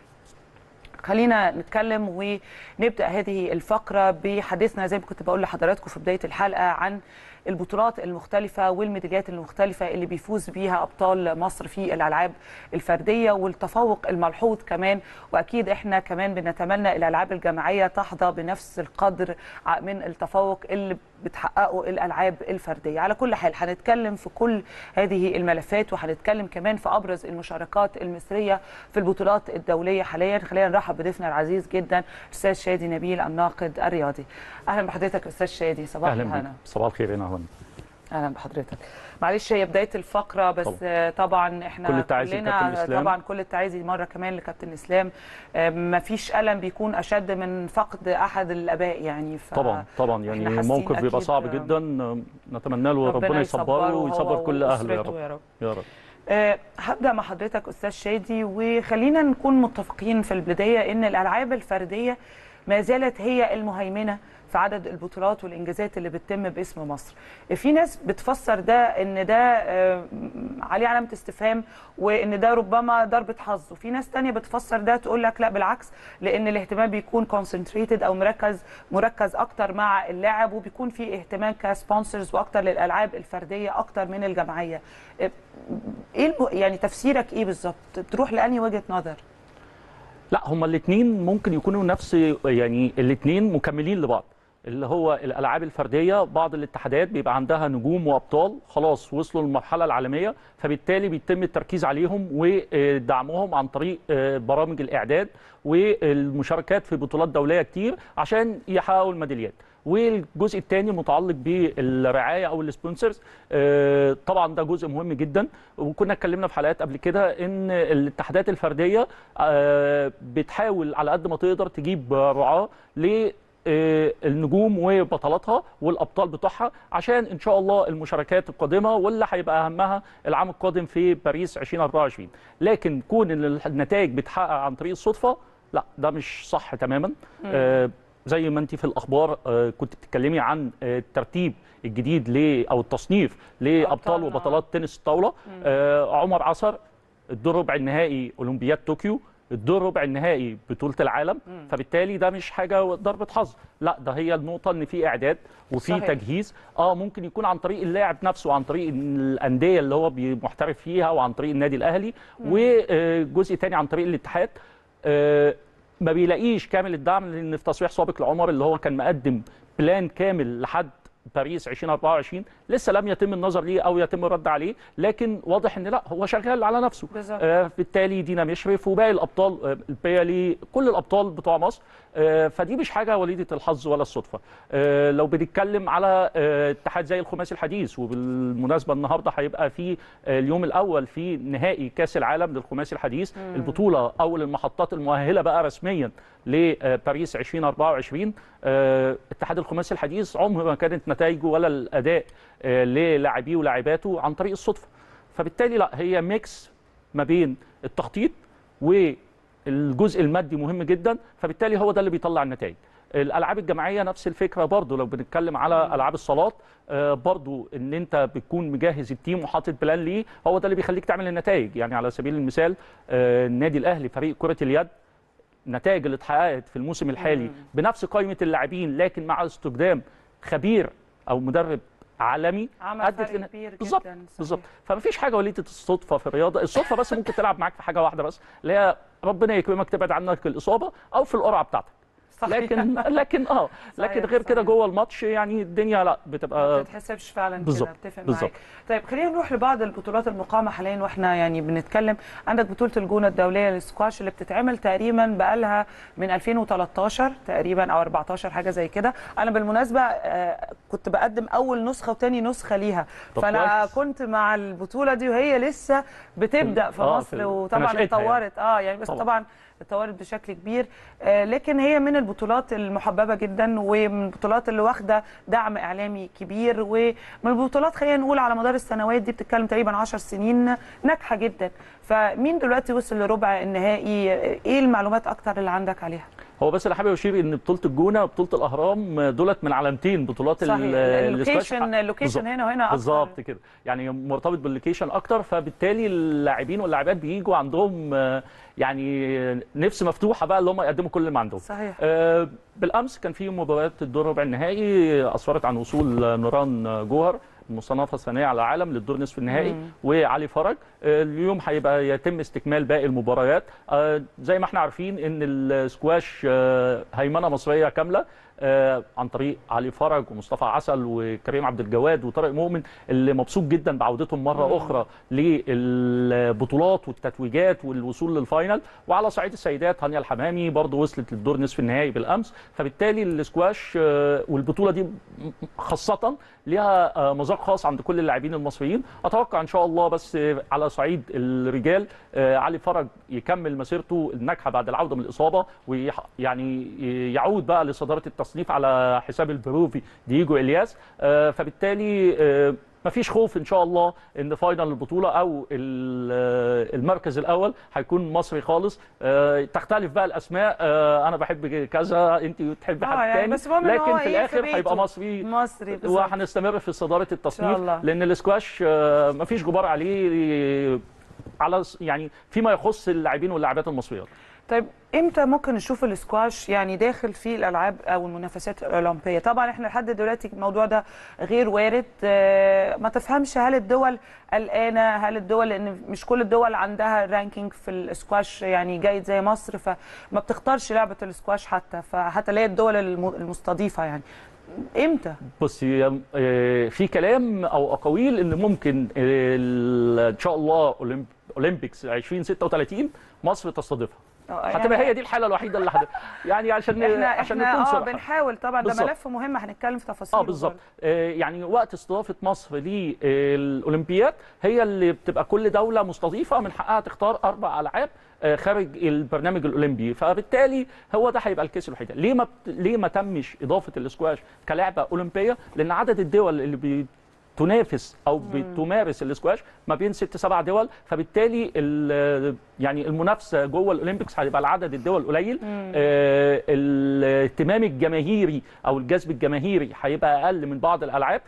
خلينا نتكلم ونبدا هذه الفقره بحديثنا زي ما كنت بقول لحضراتكم في بدايه الحلقه عن البطولات المختلفة والميداليات المختلفة اللي بيفوز بيها أبطال مصر في الألعاب الفردية، والتفوق الملحوظ كمان. وأكيد إحنا كمان بنتمنى الألعاب الجماعية تحظى بنفس القدر من التفوق اللي بتحققه الألعاب الفردية. على كل حال هنتكلم في كل هذه الملفات، وهنتكلم كمان في أبرز المشاركات المصرية في البطولات الدولية حاليا. خلينا نرحب بضيفنا العزيز جدا الأستاذ شادي نبيل الناقد الرياضي. أهلا بحضرتك أستاذ شادي، صباح الخير. صباح الخير. هنا هون اهلا بحضرتك. معلش هي بدايه الفقره بس طبعا احنا كل التعازي كلنا طبعا كل التعازي مره كمان لكابتن اسلام. ما فيش الم بيكون اشد من فقد احد الاباء يعني. طبعا يعني موقف بيبقى صعب جدا، نتمنى له ربنا يصبره ويصبر كل اهله يا رب يا رب. هبدا مع حضرتك استاذ شادي، وخلينا نكون متفقين في البدايه ان الالعاب الفرديه ما زالت هي المهيمنه في عدد البطولات والانجازات اللي بتتم باسم مصر. في ناس بتفسر ده ان ده عليه علامه استفهام وان ده ربما ضربه حظ، وفي ناس تانية بتفسر ده تقول لك لا بالعكس، لان الاهتمام بيكون كونسنتريتد او مركز اكتر مع اللاعب، وبيكون في اهتمام كسبونسرز واكتر للالعاب الفرديه اكتر من الجماعيه. ايه يعني تفسيرك ايه بالظبط؟ تروح لاني وجهه نظر؟ لا هما الاثنين ممكن يكونوا نفس، يعني الاثنين مكملين لبعض. اللي هو الالعاب الفرديه بعض الاتحادات بيبقى عندها نجوم وابطال خلاص وصلوا للمرحله العالميه، فبالتالي بيتم التركيز عليهم ودعمهم عن طريق برامج الاعداد والمشاركات في بطولات دوليه كتير عشان يحققوا الميداليات. والجزء الثاني متعلق بالرعايه او السبونسرز، طبعا ده جزء مهم جدا، وكنا اتكلمنا في حلقات قبل كده ان الاتحادات الفرديه بتحاول على قد ما تقدر تجيب رعاه النجوم وبطلاتها والابطال بتوعها عشان ان شاء الله المشاركات القادمه واللي هيبقى اهمها العام القادم في باريس 2024. لكن كون ان النتائج بتحقق عن طريق الصدفه لا ده مش صح تماما. زي ما انت في الاخبار كنت بتتكلمي عن الترتيب الجديد او التصنيف لابطال وبطلات تنس الطاوله. عمر عصر الدور ربع النهائي اولمبياد طوكيو، الدور ربع النهائي بطوله العالم. فبالتالي ده مش حاجه ضربه حظ، لا ده هي النقطه ان في اعداد وفي صحيح. تجهيز ممكن يكون عن طريق اللاعب نفسه وعن طريق الانديه اللي هو محترف فيها وعن طريق النادي الاهلي، وجزء ثاني عن طريق الاتحاد. ما بيلاقيش كامل الدعم، لان في تصريح سابق لعمر اللي هو كان مقدم بلان كامل لحد باريس 2024 لسه لم يتم النظر ليه او يتم الرد عليه، لكن واضح ان لا هو شغال على نفسه. بالتالي دينا مشرف وباقي الابطال البيالي كل الابطال بتوع مصر، فدي مش حاجه وليده الحظ ولا الصدفه. لو بنتكلم على اتحاد زي الخماسي الحديث، وبالمناسبه النهارده هيبقى في اليوم الاول في نهائي كاس العالم للخماسي الحديث، البطوله اول المحطات المؤهله بقى رسميا لباريس 2024. اتحاد الخماسي الحديث عمر ما كانت نتائجه ولا الاداء للاعبيه ولاعباته عن طريق الصدفه. فبالتالي لا هي ميكس ما بين التخطيط والجزء المادي مهم جدا، فبالتالي هو ده اللي بيطلع النتائج. الالعاب الجماعيه نفس الفكره برضو، لو بنتكلم على العاب الصالات برضو ان انت بتكون مجهز التيم وحاطط بلان ليه، هو ده اللي بيخليك تعمل النتائج. يعني على سبيل المثال النادي الاهلي فريق كره اليد، النتائج اللي اتحققت في الموسم الحالي بنفس قائمه اللاعبين لكن مع استخدام خبير او مدرب عالمي ادت كبير بالظبط بالظبط. فما فيش حاجه وليده الصدفه في الرياضه. الصدفه بس ممكن تلعب معاك في حاجه واحده بس، اللي هي ربنا يكرمك تبعد عنك الاصابه او في القرعه بتاعتك. لكن لكن غير كده جوه الماتش يعني الدنيا لا بتبقى ما بتتحسبش فعلا كده. اتفق معاك. طيب خلينا نروح لبعض البطولات المقامه حاليا واحنا يعني بنتكلم. عندك بطوله الجونه الدوليه للسكواش اللي بتتعمل تقريبا بقالها من 2013 تقريبا او 14 حاجه زي كده. انا بالمناسبه كنت بقدم اول نسخه وثاني نسخه ليها، فانا كنت مع البطوله دي وهي لسه بتبدا في مصر، وطبعا اتطورت يعني بس طبعا اتطورت بشكل كبير. لكن هي من البطولات المحببه جدا ومن البطولات اللي واخده دعم اعلامي كبير، ومن البطولات خلينا نقول على مدار السنوات دي بتتكلم تقريبا 10 سنين ناجحه جدا. فمين دلوقتي وصل لربع النهائي؟ ايه المعلومات اكتر اللي عندك عليها؟ هو بس اللي حابب اشير ان بطوله الجونه وبطوله الاهرام دولت من علامتين بطولات اللوكيشن هنا وهنا اكتر بالظبط كده، يعني مرتبط باللوكيشن اكتر، فبالتالي اللاعبين واللاعبات بييجوا عندهم يعني نفس مفتوحه بقى اللي هم يقدموا كل ما عندهم. صحيح. بالامس كان في مباريات الدور ربع النهائي اسفرت عن وصول نوران جوهر المصنفه الثانيه على العالم للدور نصف النهائي وعلي فرج. اليوم هيبقى يتم استكمال باقي المباريات. زي ما احنا عارفين ان السكواش هيمنه مصريه كامله، عن طريق علي فرج ومصطفى عسل وكريم عبد الجواد وطارق مؤمن اللي مبسوط جدا بعودتهم مره اخرى للبطولات والتتويجات والوصول للفاينل. وعلى صعيد السيدات هانيا الحمامي برضو وصلت للدور نصف النهائي بالامس. فبالتالي الاسكواش والبطوله دي خاصه ليها مذاق خاص عند كل اللاعبين المصريين. اتوقع ان شاء الله بس على صعيد الرجال علي فرج يكمل مسيرته الناجحه بعد العوده من الاصابه ويعني يعود بقى لصداره التصنيف على حساب البروفي دييجو الياس. فبالتالي مفيش خوف ان شاء الله ان فاينل البطوله او المركز الاول هيكون مصري خالص. تختلف بقى الاسماء، انا بحب كذا انت بتحب حد يعني تاني، لكن في الاخر هيبقى مصري وهنستمر في صداره التصنيف لان الاسكواش مفيش غبار عليه على يعني فيما يخص اللاعبين واللاعبات المصريات. طيب امتى ممكن نشوف الاسكواش يعني داخل في الالعاب او المنافسات الاولمبيه؟ طبعا احنا لحد دلوقتي الموضوع ده غير وارد. ما تفهمش هل الدول قلقانه، هل الدول لان مش كل الدول عندها رانكينج في الاسكواش يعني جيد زي مصر فما بتختارش لعبه الاسكواش حتى اللي هي الدول المستضيفه يعني. امتى؟ بصي في كلام او اقاويل ان ممكن ان شاء الله اولمبيكس 2036 مصر تستضيفها. هتبقى هي دي الحاله الوحيده اللي يعني عشان نكون صراحه بنحاول طبعا بالزبط. ده ملف مهم هنتكلم في تفاصيله. بالظبط. يعني وقت استضافه مصر للاولمبياد هي اللي بتبقى كل دوله مستضيفه من حقها تختار 4 ألعاب خارج البرنامج الاولمبي. فبالتالي هو ده هيبقى الكيس الوحيد. ليه ما تمش اضافه الاسكواش كلعبه اولمبيه؟ لان عدد الدول اللي تنافس او بتمارس الاسكواش ما بين 6-7 دول. فبالتالي يعني المنافسه جوه الاولمبيكس هيبقى العدد الدول قليل. الاهتمام الجماهيري او الجذب الجماهيري هيبقى اقل من بعض الالعاب.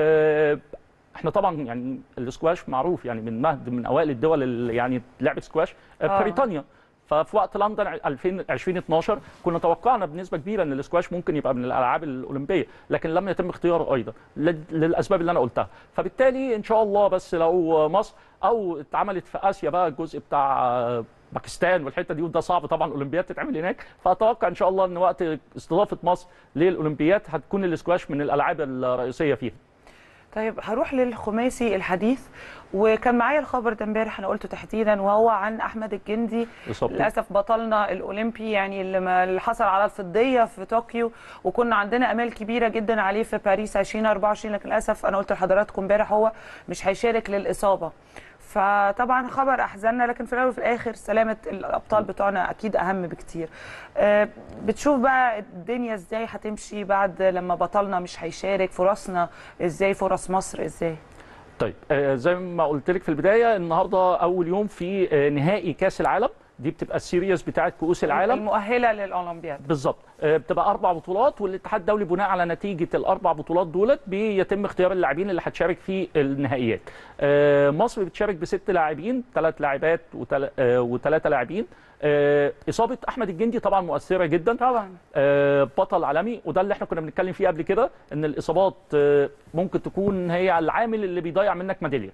احنا طبعا يعني الاسكواش معروف يعني من اوائل الدول اللي يعني لعبت سكواش بريطانيا. ففي وقت لندن 2012 كنا توقعنا بنسبه كبيره ان الاسكواش ممكن يبقى من الالعاب الاولمبيه، لكن لم يتم اختياره ايضا للاسباب اللي انا قلتها. فبالتالي ان شاء الله بس لو مصر او اتعملت في اسيا بقى الجزء بتاع باكستان والحته دي، وده صعب طبعا الاولمبياد تتعمل هناك، فاتوقع ان شاء الله ان وقت استضافه مصر للاولمبياد هتكون الاسكواش من الالعاب الرئيسيه فيها. طيب هروح للخماسي الحديث، وكان معايا الخبر ده امبارح انا قلته تحديدا، وهو عن احمد الجندي للاسف بطلنا الاولمبي يعني اللي حصل على الفضيه في طوكيو، وكنا عندنا امال كبيره جدا عليه في باريس 2024، لكن للاسف انا قلت لحضراتكم امبارح هو مش هيشارك للاصابه. فطبعا خبر احزننا، لكن في الاول وفي الاخر سلامه الابطال بتوعنا اكيد اهم بكتير. بتشوف بقى الدنيا ازاي هتمشي بعد لما بطلنا مش هيشارك؟ فرصنا ازاي؟ فرص مصر ازاي؟ طيب زي ما قلت لك في البدايه، النهارده اول يوم في نهائي كاس العالم. دي بتبقى السيريز بتاعه كؤوس العالم المؤهله للاولمبياد. بالظبط. بتبقى 4 بطولات، والاتحاد الدولي بناء على نتيجه ال4 بطولات دولت بيتم اختيار اللاعبين اللي هتشارك في النهائيات. مصر بتشارك ب6 لاعبين، 3 لاعبات و3 لاعبين. اصابه احمد الجندي طبعا مؤثره جدا طبعا. بطل عالمي، وده اللي احنا كنا بنتكلم فيه قبل كده، ان الاصابات ممكن تكون هي العامل اللي بيضيع منك ميداليه.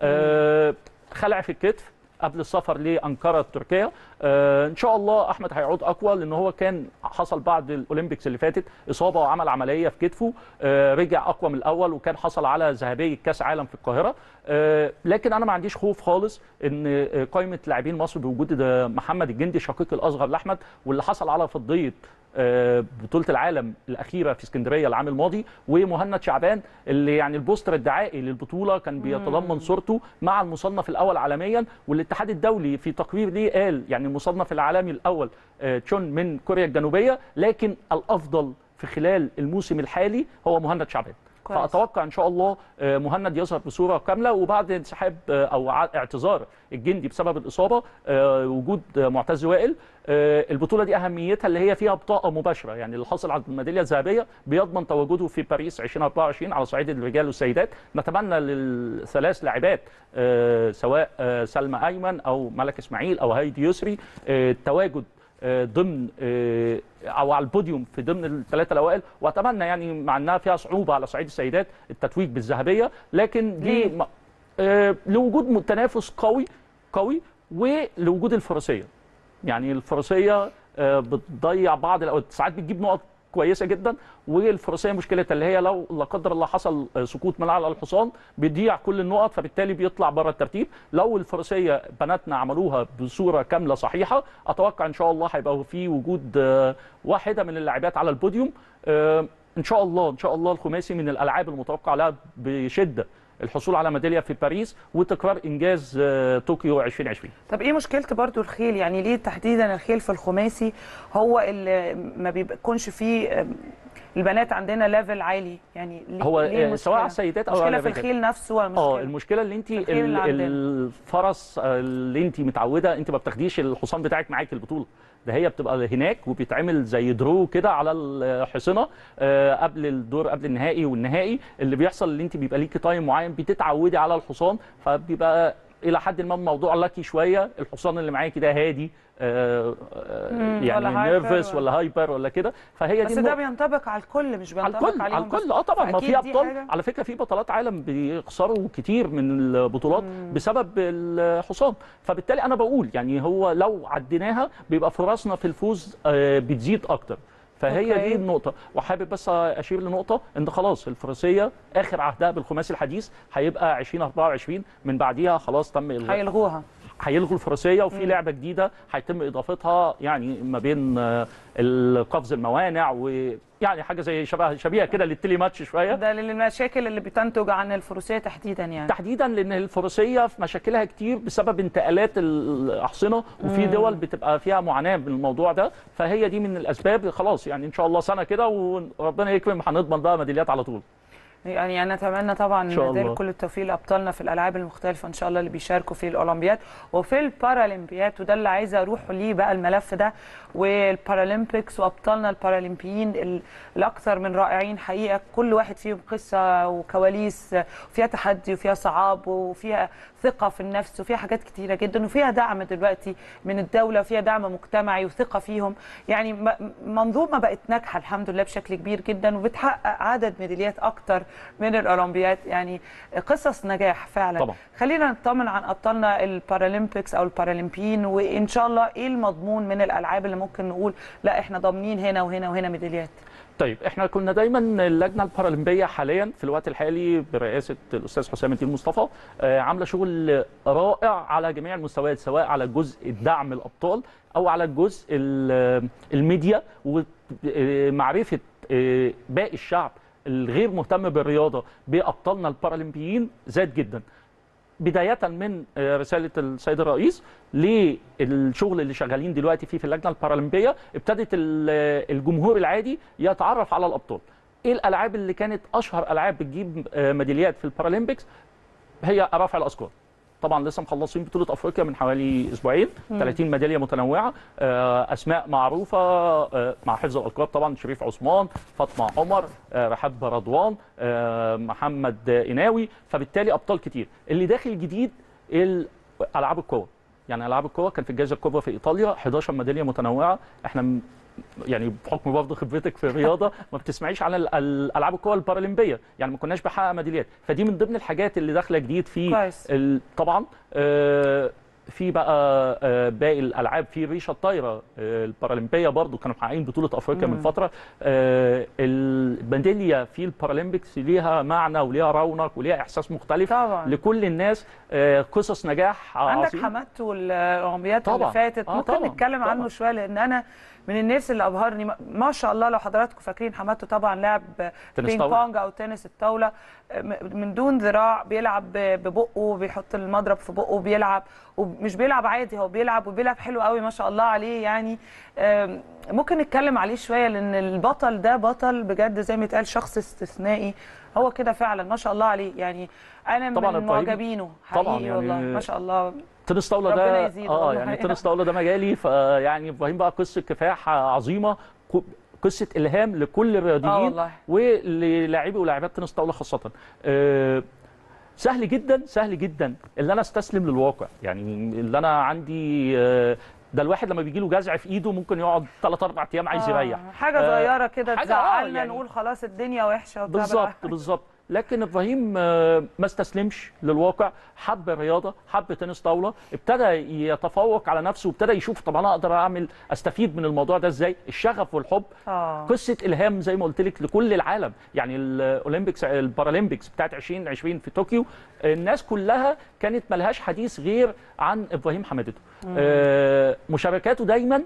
خلع في الكتف قبل السفر لأنقرة تركيا. ان شاء الله احمد هيعود اقوى، لان هو كان حصل بعد الاولمبيكس اللي فاتت اصابه وعمل عمليه في كتفه. رجع اقوى من الاول، وكان حصل على ذهبيه كاس عالم في القاهره. لكن انا ما عنديش خوف خالص ان قائمه لاعبين مصر بوجود محمد الجندي شقيق الاصغر لاحمد، واللي حصل على فضيه بطوله العالم الاخيره في اسكندريه العام الماضي، ومهند شعبان اللي يعني البوستر الدعائي للبطوله كان بيتضمن صورته مع المصنف الاول عالميا. والاتحاد الدولي في تقرير ليه قال يعني المصنف العالمي الاول تشون من كوريا الجنوبيه، لكن الافضل في خلال الموسم الحالي هو مهند شعبان. فاتوقع ان شاء الله مهند يظهر بصوره كامله، وبعد انسحاب او اعتذار الجندي بسبب الاصابه وجود معتز وائل، البطوله دي اهميتها اللي هي فيها بطاقه مباشره، يعني اللي حاصل على الميداليه الذهبيه بيضمن تواجده في باريس 2024 على صعيد الرجال والسيدات. نتمنى للثلاث لاعبات سواء سلمى ايمن او ملك اسماعيل او هايدي يسري التواجد ضمن او على البوديوم في ضمن ال3 الاوائل، واتمنى يعني مع انها فيها صعوبه على صعيد السيدات التتويج بالذهبيه، لكن دي لوجود تنافس قوي ولوجود الفروسيه. يعني الفروسيه بتضيع بعض الاوقات، ساعات بتجيب نقط كويسه جدا. والفروسيه مشكلتها اللي هي لو لا قدر الله حصل سقوط من على الحصان بيضيع كل النقط، فبالتالي بيطلع بره الترتيب. لو الفروسيه بناتنا عملوها بصوره كامله صحيحه، اتوقع ان شاء الله هيبقى في وجود واحده من اللاعبات على البوديوم. ان شاء الله ان شاء الله الخماسي من الالعاب المتوقع لها بشده الحصول على ميداليه في باريس وتكرار انجاز طوكيو 2020. طب ايه مشكله برضو الخيل؟ يعني ليه تحديدا الخيل في الخماسي هو اللي ما بيكونش فيه البنات عندنا ليفل عالي؟ يعني هو سواء على السيدات او على الرجال. الخيل نفسه ولا المشكله؟ المشكله اللي انت الفرس اللي انت متعوده، انت ما بتاخديش الحصان بتاعك معاك البطوله، ده هي بتبقى هناك وبيتعمل زي درو كده على الحصنه قبل الدور، قبل النهائي والنهائي. اللي بيحصل اللي انت بيبقى ليكي تايم معين بتتعودي على الحصان، فبيبقى الى حد ما الموضوع لكي شويه. الحصان اللي معاكي ده هادي يعني نيرفس ولا هايبر ولا كده، فهي بس دي ده بينطبق على الكل مش بينطبق على الكل. طبعا ما في ابطال على فكره، في بطولات عالم بيخسروا كتير من البطولات بسبب الحصان. فبالتالي انا بقول يعني هو لو عديناها بيبقى فرصنا في الفوز بتزيد اكتر. فهي دي النقطة. وحابب بس أشير لنقطة إن خلاص الفروسية آخر عهدها بالخماسي الحديث هيبقى 2024، من بعديها خلاص تم هيلغوها، هيلغوا الفروسيه وفي لعبه جديده هيتم اضافتها، يعني ما بين القفز الموانع ويعني حاجه زي شبيهه كده للتلي ماتش شويه. ده للمشاكل اللي بتنتج عن الفروسيه تحديدا، يعني تحديدا لان الفروسيه في مشاكلها كتير بسبب انتقالات الاحصنه، وفي دول بتبقى فيها معاناه من الموضوع ده. فهي دي من الاسباب. خلاص يعني ان شاء الله سنه كده وربنا يكرم هنضمن بقى ميداليات على طول. يعني انا اتمنى طبعا كل التوفيق لابطالنا في الالعاب المختلفه ان شاء الله اللي بيشاركوا في الاولمبياد وفي البارالمبياد، وده اللي عايزه اروح ليه بقى الملف ده، والبارالمبيكس وابطالنا البارالمبيين الاكثر من رائعين حقيقه. كل واحد فيهم قصه وكواليس فيها تحدي وفيها صعاب وفيها ثقه في النفس وفيها حاجات كتيره جدا، وفيها دعم دلوقتي من الدوله وفيها دعم مجتمعي وثقه فيهم. يعني منظومه بقت ناجحه الحمد لله بشكل كبير جدا، وبتحقق عدد ميداليات اكتر من الاولمبياد. يعني قصص نجاح فعلا طبعا. خلينا نطمن عن ابطالنا البارالمبيكس او البارالمبيين، وان شاء الله ايه المضمون من الالعاب اللي ممكن نقول لا احنا ضامنين هنا وهنا وهنا ميداليات. طيب احنا كنا دايما اللجنه البارالمبيه حاليا في الوقت الحالي برئاسه الاستاذ حسام الدين مصطفى عامله شغل رائع على جميع المستويات، سواء على جزء دعم الابطال او على الجزء الميديا ومعرفه باقي الشعب الغير مهتم بالرياضه بابطالنا البارالمبيين زاد جدا. بدايه من رساله السيد الرئيس للشغل اللي شغالين دلوقتي فيه في اللجنه البارالمبيه، ابتدت الجمهور العادي يتعرف على الابطال. ايه الالعاب اللي كانت اشهر العاب بتجيب ميداليات في البارالمبيكس؟ هي رفع الاثقال. طبعا لسه مخلصين بطوله افريقيا من حوالي اسبوعين، 30 ميداليه متنوعه، اسماء معروفه مع حفظ الالقاب طبعا، شريف عثمان، فاطمه عمر، رحاب رضوان، محمد إناوي. فبالتالي ابطال كتير. اللي داخل جديد العاب القوه، يعني العاب القوه كان في الجائزه الكبرى في ايطاليا 11 ميداليه متنوعه. احنا يعني بحكم برضه خبرتك في الرياضه ما بتسمعيش على الالعاب القوى البارالمبيه، يعني ما كناش بنحقق ميداليات. فدي من ضمن الحاجات اللي داخله جديد في طبعا في بقى باقي الالعاب. في ريشه الطايره البارالمبيه برضو كانوا محققين بطوله افريقيا من فتره. الميداليه في البارالمبيكس ليها معنى وليها رونق وليها احساس مختلف طبعا لكل الناس. قصص نجاح عندك عظيم. حمدت والاولمبياد اللي فاتت ممكن نتكلم عنه شويه، لان انا من الناس اللي ابهرني ما شاء الله. لو حضراتكم فاكرين حمدته طبعا لاعب بينج بونج او تنس الطاوله من دون ذراع، بيلعب ببقه، بيحط المضرب في بقه وبيلعب، ومش بيلعب عادي، هو بيلعب وبيلعب حلو قوي ما شاء الله عليه. يعني ممكن نتكلم عليه شويه، لان البطل ده بطل بجد زي ما اتقال، شخص استثنائي هو كده فعلا ما شاء الله عليه. يعني انا من معجبينه حقيقي يعني والله ما شاء الله. تنس طاوله ده يعني تنس طاوله ده مجالي. فيعني ابراهيم بقى قصه كفاح عظيمه، قصه الهام لكل الرياضيين وللاعبي ولاعبات تنس طاوله خاصه. سهل جدا سهل جدا اللي انا استسلم للواقع. يعني اللي انا عندي ده الواحد لما بيجي له جزع في ايده ممكن يقعد 3 4 ايام عايز يريح. حاجه صغيره كده تزعلنا يعني نقول خلاص الدنيا وحشه بالظبط بالظبط. لكن ابراهيم ما استسلمش للواقع، حب الرياضه، حب تنس طاوله، ابتدى يتفوق على نفسه، وابتدى يشوف طب انا اقدر استفيد من الموضوع ده ازاي. الشغف والحب قصه الهام زي ما قلت لك لكل العالم. يعني الاولمبيكس البارالمبيكس بتاعت 2020 في طوكيو، الناس كلها كانت ملهاش حديث غير عن ابراهيم حمادته. مشاركاته دايما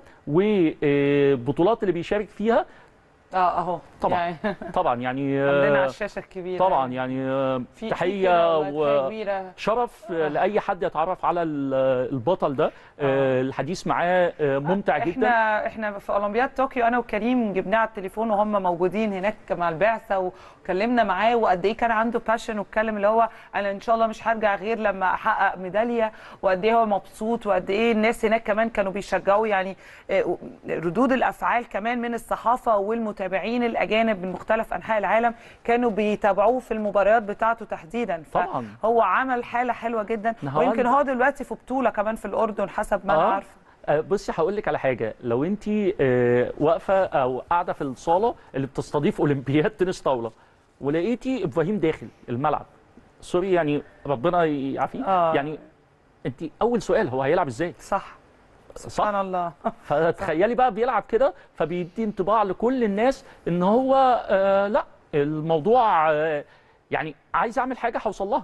وبطولات اللي بيشارك فيها اهو طبعا يعني طبعا يعني عندنا على الشاشه الكبيره طبعا يعني تحيه وشرف لاي حد يتعرف على البطل ده. الحديث معاه ممتع جدا. احنا في اولمبياد طوكيو انا وكريم جبناه على التليفون وهم موجودين هناك مع البعثه، وكلمنا معاه وقد ايه كان عنده باشن، واتكلم اللي هو انا ان شاء الله مش هرجع غير لما احقق ميداليه، وقد ايه هو مبسوط، وقد ايه الناس هناك كمان كانوا بيشجعوه. يعني ردود الافعال كمان من الصحافه والمتابعين الاجانب من مختلف انحاء العالم كانوا بيتابعوه في المباريات بتاعته تحديدا. طبعا هو عمل حاله حلوه جدا، ويمكن هو دلوقتي في بطوله كمان في الاردن حسب ما انا عارفه. بصي هقول لك على حاجه، لو انت واقفه او قاعده في الصاله اللي بتستضيف اولمبياد تنس طاوله ولقيتي ابراهيم داخل الملعب، سوري يعني ربنا يعافيه، يعني انت اول سؤال هو هيلعب ازاي؟ صح سبحان الله. فتخيلي بقى بيلعب كده، فبيدي انطباع لكل الناس ان هو لا الموضوع يعني عايز اعمل حاجه هوصل لها.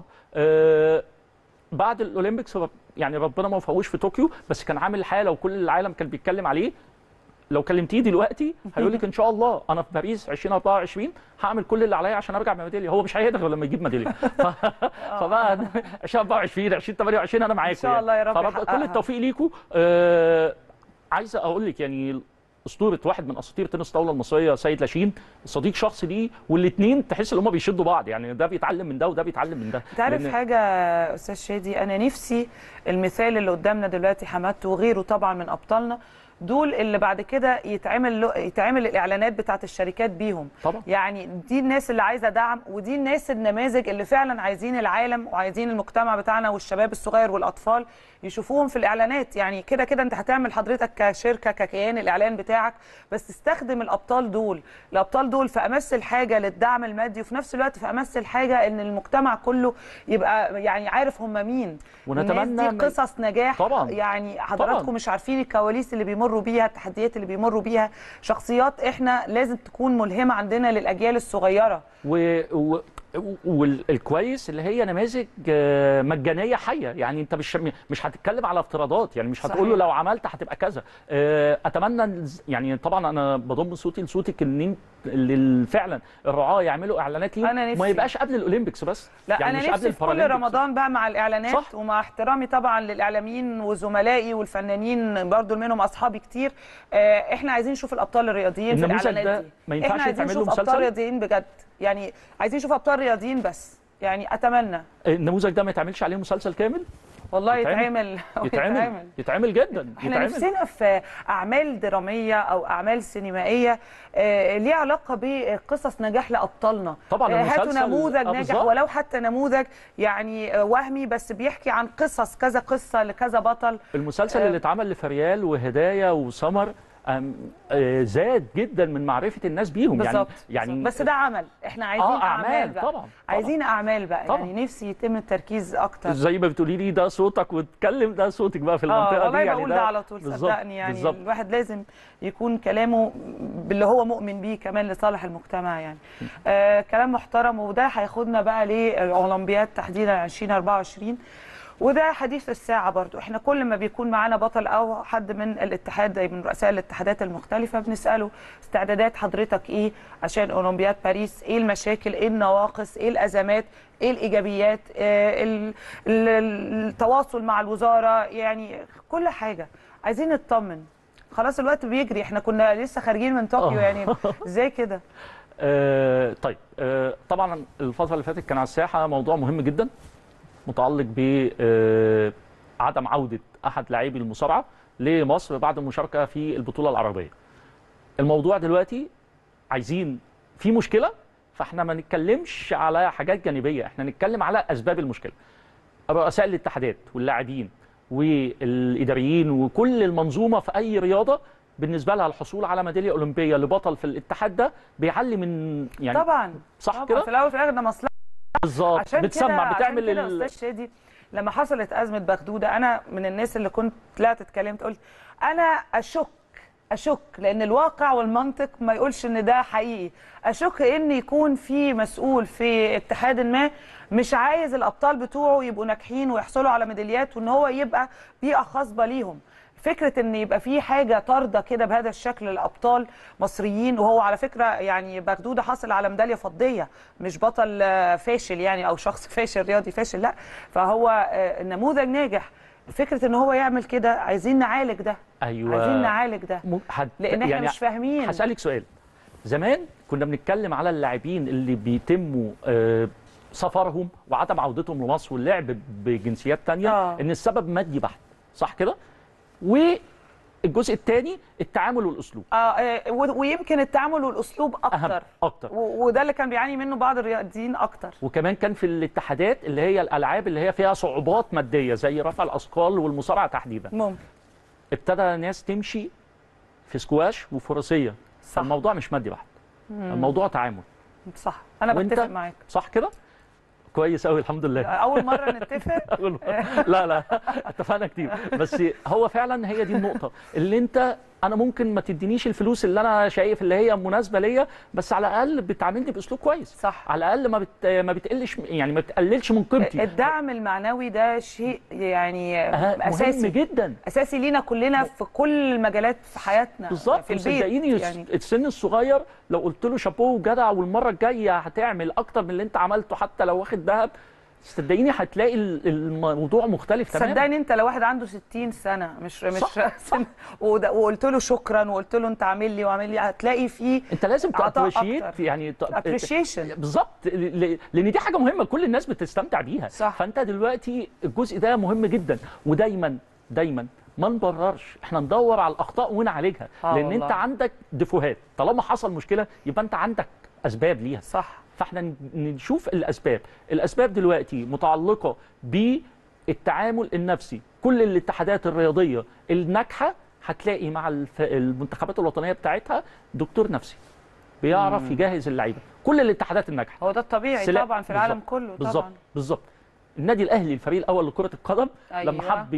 بعد الاولمبيكس يعني ربنا ما وفقوش في طوكيو، بس كان عامل حاله وكل العالم كان بيتكلم عليه. لو كلمتيه دلوقتي هيقول لك ان شاء الله انا في باريس 2024 هعمل كل اللي عليا عشان ارجع بميداليه. هو مش هيقدر غير لما يجيب ميداليه. فبقى 2024 2028 انا معاكم ان شاء الله يا رب. كل التوفيق ليكم. عايز اقول لك يعني اسطوره واحد من اساطير تنس الطاوله المصريه سيد لاشين، صديق شخصي ليه، والاثنين تحس ان هم بيشدوا بعض، يعني ده بيتعلم من ده وده بيتعلم من ده. تعرف حاجه استاذ شادي، انا نفسي المثال اللي قدامنا دلوقتي حمادته وغيره طبعا من ابطالنا دول اللي بعد كده يتعمل الاعلانات بتاعت الشركات بيهم طبعا. يعني دي الناس اللي عايزه دعم، ودي الناس النماذج اللي فعلا عايزين العالم وعايزين المجتمع بتاعنا والشباب الصغير والاطفال يشوفوهم في الاعلانات. يعني كده كده انت هتعمل حضرتك كشركه ككيان الاعلان بتاعك، بس تستخدم الابطال دول في امس الحاجه للدعم المادي، وفي نفس الوقت في امس الحاجه ان المجتمع كله يبقى يعني عارف هم مين. ونتمنى دي قصص نجاح طبعا. يعني حضراتكم طبعا مش عارفين الكواليس اللي بيمروا بيها، التحديات اللي بيمروا بيها، شخصيات احنا لازم تكون ملهمه عندنا للاجيال الصغيره. والكويس اللي هي نماذج مجانيه حيه، يعني انت مش هتتكلم على افتراضات، يعني مش هتقول له لو عملت هتبقى كذا. اتمنى يعني طبعا انا بضم صوتي لصوتك ان فعلا الرعاه يعملوا اعلانات ليه، ما يبقاش قبل الاولمبيكس بس. لا يعني انا نفسي في كل رمضان بقى مع الاعلانات صح. ومع احترامي طبعا للاعلاميين وزملائي والفنانين برضو منهم اصحابي كتير، احنا عايزين نشوف الابطال الرياضيين في الاعلانات دي. ما ينفعش يتعمل له مسلسل ابطال رياضيين بجد، يعني عايزين نشوف ابطال رياضيين بس، يعني اتمنى النموذج ده ما يتعملش عليه مسلسل كامل. والله يتعمل جدا. احنا نفسنا في اعمال دراميه او اعمال سينمائيه ليها علاقه بقصص نجاح لابطالنا. طبعا هاتوا نموذج ناجح ولو حتى نموذج يعني وهمي، بس بيحكي عن قصص كذا قصه لكذا بطل. المسلسل اللي اتعمل لفريال وهدايه وسمر زاد جدا من معرفه الناس بيهم. يعني بس ده عمل، احنا عايزين اعمال بقى. طبعا عايزين اعمال بقى طبعا. يعني نفسي يتم التركيز اكتر. زي ما بتقولي لي ده صوتك وتتكلم، ده صوتك بقى في المنطقه والله دي. يعني بقول ده على طول صدقني. يعني بالزبط. الواحد لازم يكون كلامه باللي هو مؤمن بيه كمان لصالح المجتمع يعني. كلام محترم، وده هياخدنا بقى لاولمبياد تحديدا 2024، وده حديث الساعة برضو. احنا كل ما بيكون معانا بطل او حد من الاتحاد من رؤساء الاتحادات المختلفة بنسأله استعدادات حضرتك ايه عشان اولمبياد باريس، ايه المشاكل، ايه النواقص، ايه الازمات، ايه الايجابيات، التواصل مع الوزارة، يعني كل حاجة عايزين نطمن. خلاص الوقت بيجري، احنا كنا لسه خارجين من طوكيو يعني ازاي كده؟ طيب طبعا الفترة اللي فاتت كان على الساحة موضوع مهم جدا متعلق بعدم عودة أحد لاعبي المصارعة لمصر بعد المشاركة في البطولة العربية. الموضوع دلوقتي عايزين في مشكلة، فاحنا ما نتكلمش على حاجات جانبية، احنا نتكلم على أسباب المشكلة. رؤساء الاتحادات واللاعبين والإداريين وكل المنظومة في أي رياضة بالنسبة لها الحصول على ميدالية أولمبية لبطل في الاتحاد ده بيعلي من يعني طبعا صح كده؟ في الأول وفي الآخر ده مصلحة بالظبط، عشان بتسمع كده بتعمل عشان كده استاذ شادي لما حصلت ازمه بغدوده، انا من الناس اللي كنت طلعت اتكلمت قلت انا اشك لان الواقع والمنطق ما يقولش ان ده حقيقي. اشك ان يكون في مسؤول في اتحاد ما مش عايز الابطال بتوعه يبقوا ناجحين ويحصلوا على ميداليات، وان هو يبقى بيئه خصبه ليهم. فكره ان يبقى في حاجه طارده كده بهذا الشكل لابطال مصريين، وهو على فكره يعني بغدوده حصل على ميداليه فضيه، مش بطل فاشل يعني او شخص فاشل رياضي فاشل، لا، فهو نموذج ناجح. فكره ان هو يعمل كده، عايزين نعالج ده. ايوه، عايزين نعالج ده لان احنا يعني مش فاهمين. هسألك سؤال. زمان كنا بنتكلم على اللاعبين اللي بيتموا سفرهم وعدم عودتهم لمصر واللعب بجنسيات تانية ان السبب مادي بحت، صح كده؟ والجزء الثاني التعامل والاسلوب. ويمكن التعامل والاسلوب اكتر اكتر، وده اللي كان بيعاني منه بعض الرياضيين اكتر. وكمان كان في الاتحادات اللي هي الالعاب اللي هي فيها صعوبات ماديه زي رفع الاثقال والمصارعه تحديدا، ممكن ابتدى ناس تمشي في سكواش وفروسيه. الموضوع مش مادي بحت، الموضوع تعامل. صح، انا بتفق معاك. صح كده؟ كويس قوي، الحمد لله. اول مره نتفق. لا اتفقنا كتير، بس هو فعلا هي دي النقطه اللي انت، انا ممكن ما تدينيش الفلوس اللي انا شايف اللي هي مناسبه ليا، بس على الاقل بتعاملني باسلوب كويس. صح، على الاقل ما بتقلش، يعني ما بتقللش من قيمتي. الدعم المعنوي ده شيء يعني اساسي مهم جدا، اساسي لينا كلنا في كل المجالات في حياتنا. بالظبط. في البيت صدقيني يعني. السن الصغير لو قلت له شابوه وجدع والمره الجايه هتعمل اكتر من اللي انت عملته حتى لو واخد ذهب، صدقيني هتلاقي الموضوع مختلف تماما. صدقني انت لو واحد عنده 60 سنه مش سن وقلت له شكرا وقلت له انت عامل لي وعامل لي، هتلاقي فيه انت لازم تابريشيت، يعني ابريشيشن. بالظبط، لان دي حاجه مهمه كل الناس بتستمتع بيها. صح. فانت دلوقتي الجزء ده مهم جدا، ودايما ما نبررش، احنا ندور على الاخطاء ونعالجها. لان والله. انت عندك دفوهات، طالما حصل مشكله يبقى انت عندك اسباب ليها. صح. فاحنا نشوف الاسباب دلوقتي متعلقه بالتعامل النفسي. كل الاتحادات الرياضيه الناجحه هتلاقي مع المنتخبات الوطنيه بتاعتها دكتور نفسي بيعرف يجهز اللعيبه. كل الاتحادات الناجحه، هو ده الطبيعي طبعا في العالم كله. طبعا بالظبط. النادي الاهلي الفريق الاول لكره القدم، أيوة. لما حب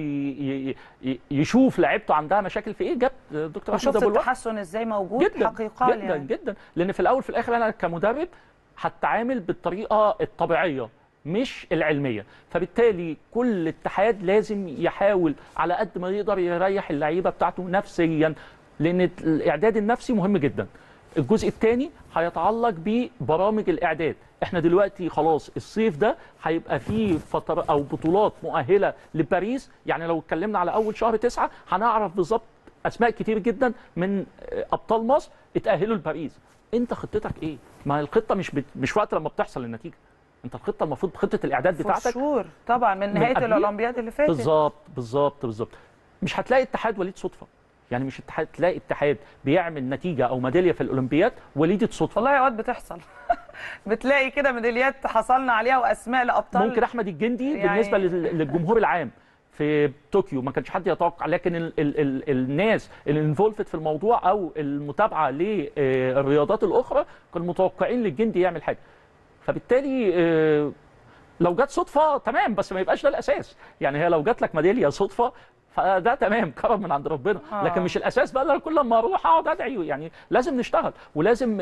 يشوف لعيبته عندها مشاكل في ايه، جاب دكتور احمد ابو الوقت. التحسن ازاي موجود جدا حقيقه جدا يعني. جدا، لان في الاول في الاخر انا كمدرب هتعامل بالطريقه الطبيعيه مش العلميه، فبالتالي كل اتحاد لازم يحاول على قد ما يقدر يريح اللعيبه بتاعته نفسيا، لان الاعداد النفسي مهم جدا. الجزء الثاني هيتعلق ببرامج الاعداد. احنا دلوقتي خلاص الصيف ده هيبقى فيه فتره او بطولات مؤهله لباريس، يعني لو اتكلمنا على اول شهر 9 هنعرف بالظبط اسماء كتير جدا من ابطال مصر اتاهلوا لباريس. انت خطتك ايه؟ ما الخطه مش وقت لما بتحصل النتيجه، انت الخطه المفروض خطه الاعداد بتاعتك شهور طبعا من نهايه الاولمبياد اللي فاتت. بالظبط. مش هتلاقي اتحاد وليد صدفه، يعني مش تلاقي اتحاد بيعمل نتيجه او ميداليه في الاولمبياد وليده صدفه. والله اوقات بتحصل. بتلاقي كده ميداليات حصلنا عليها واسماء لابطال. ممكن احمد الجندي يعني بالنسبه للجمهور العام في طوكيو ما كانش حد يتوقع، لكن الناس اللي انفولفت في الموضوع او المتابعه للرياضات الاخرى كانوا متوقعين للجندي يعمل حاجه. فبالتالي لو جت صدفه تمام، بس ما يبقاش ده الاساس. يعني هي لو جات لك ميداليه صدفه فده تمام، كرم من عند ربنا، لكن مش الاساس بقى. انا كل ما اروح اقعد ادعي، يعني لازم نشتغل، ولازم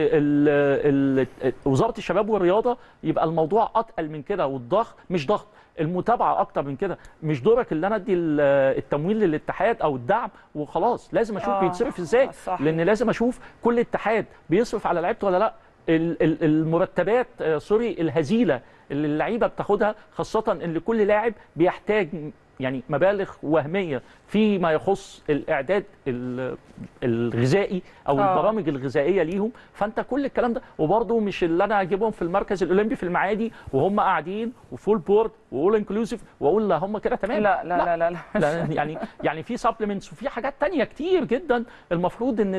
ان وزاره الشباب والرياضه يبقى الموضوع اتقل من كده، والضغط مش ضغط، المتابعه اكتر من كده. مش دورك اللي انا ادي التمويل للاتحاد او الدعم وخلاص، لازم اشوف بيتصرف ازاي، لان لازم اشوف كل اتحاد بيصرف على لعيبته ولا لا. المرتبات الهزيله اللي اللعيبه بتاخدها، خاصه ان كل لاعب بيحتاج يعني مبالغ وهميه فيما يخص الاعداد الغذائي او البرامج الغذائيه ليهم. فانت كل الكلام ده، وبرده مش اللي انا اجيبهم في المركز الاولمبي في المعادي وهم قاعدين وفول بورد واول انكلوسيف واقول لا هم كده تمام. لا لا لا لا, لا, لا يعني في سبلمنتس وفي حاجات تانية كتير جدا المفروض ان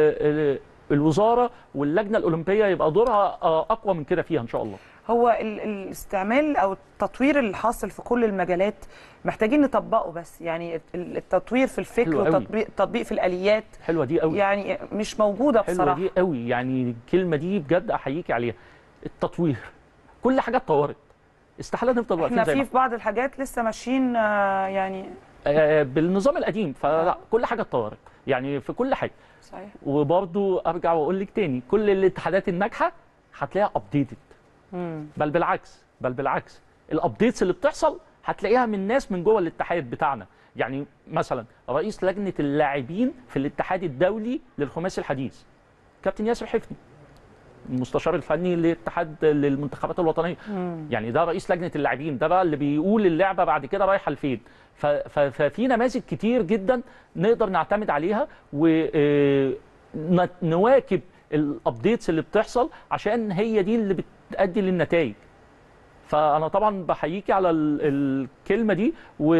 الوزاره واللجنه الاولمبيه يبقى دورها اقوى من كده فيها ان شاء الله. هو الاستعمال او التطوير اللي حاصل في كل المجالات محتاجين نطبقه، بس يعني التطوير في الفكر والتطبيق في الاليات حلوه دي قوي، يعني مش موجوده بصراحه. حلوه دي قوي، يعني الكلمه دي بجد احييكي عليها. التطوير كل حاجه اتطورت، استحاله نفضل واقفين احنا زي ما في بعض الحاجات لسه ماشيين يعني بالنظام القديم، فلا كل حاجه اتطورت يعني في كل حاجه. صحيح. وبرضو ارجع واقول لك تاني، كل الاتحادات الناجحه هتلاقيها ابديتد، بل بالعكس الابديتس اللي بتحصل هتلاقيها من ناس من جوه الاتحاد بتاعنا. يعني مثلا رئيس لجنه اللاعبين في الاتحاد الدولي للخماسي الحديث كابتن ياسر حفني، المستشار الفني للاتحاد للمنتخبات الوطنيه. يعني ده رئيس لجنه اللاعبين، ده بقى اللي بيقول اللعبه بعد كده رايحه لفين. ففي نماذج كتير جدا نقدر نعتمد عليها ونواكب الابديتس اللي بتحصل، عشان هي دي اللي بتؤدي للنتائج. فانا طبعا بحييكي على الكلمه دي،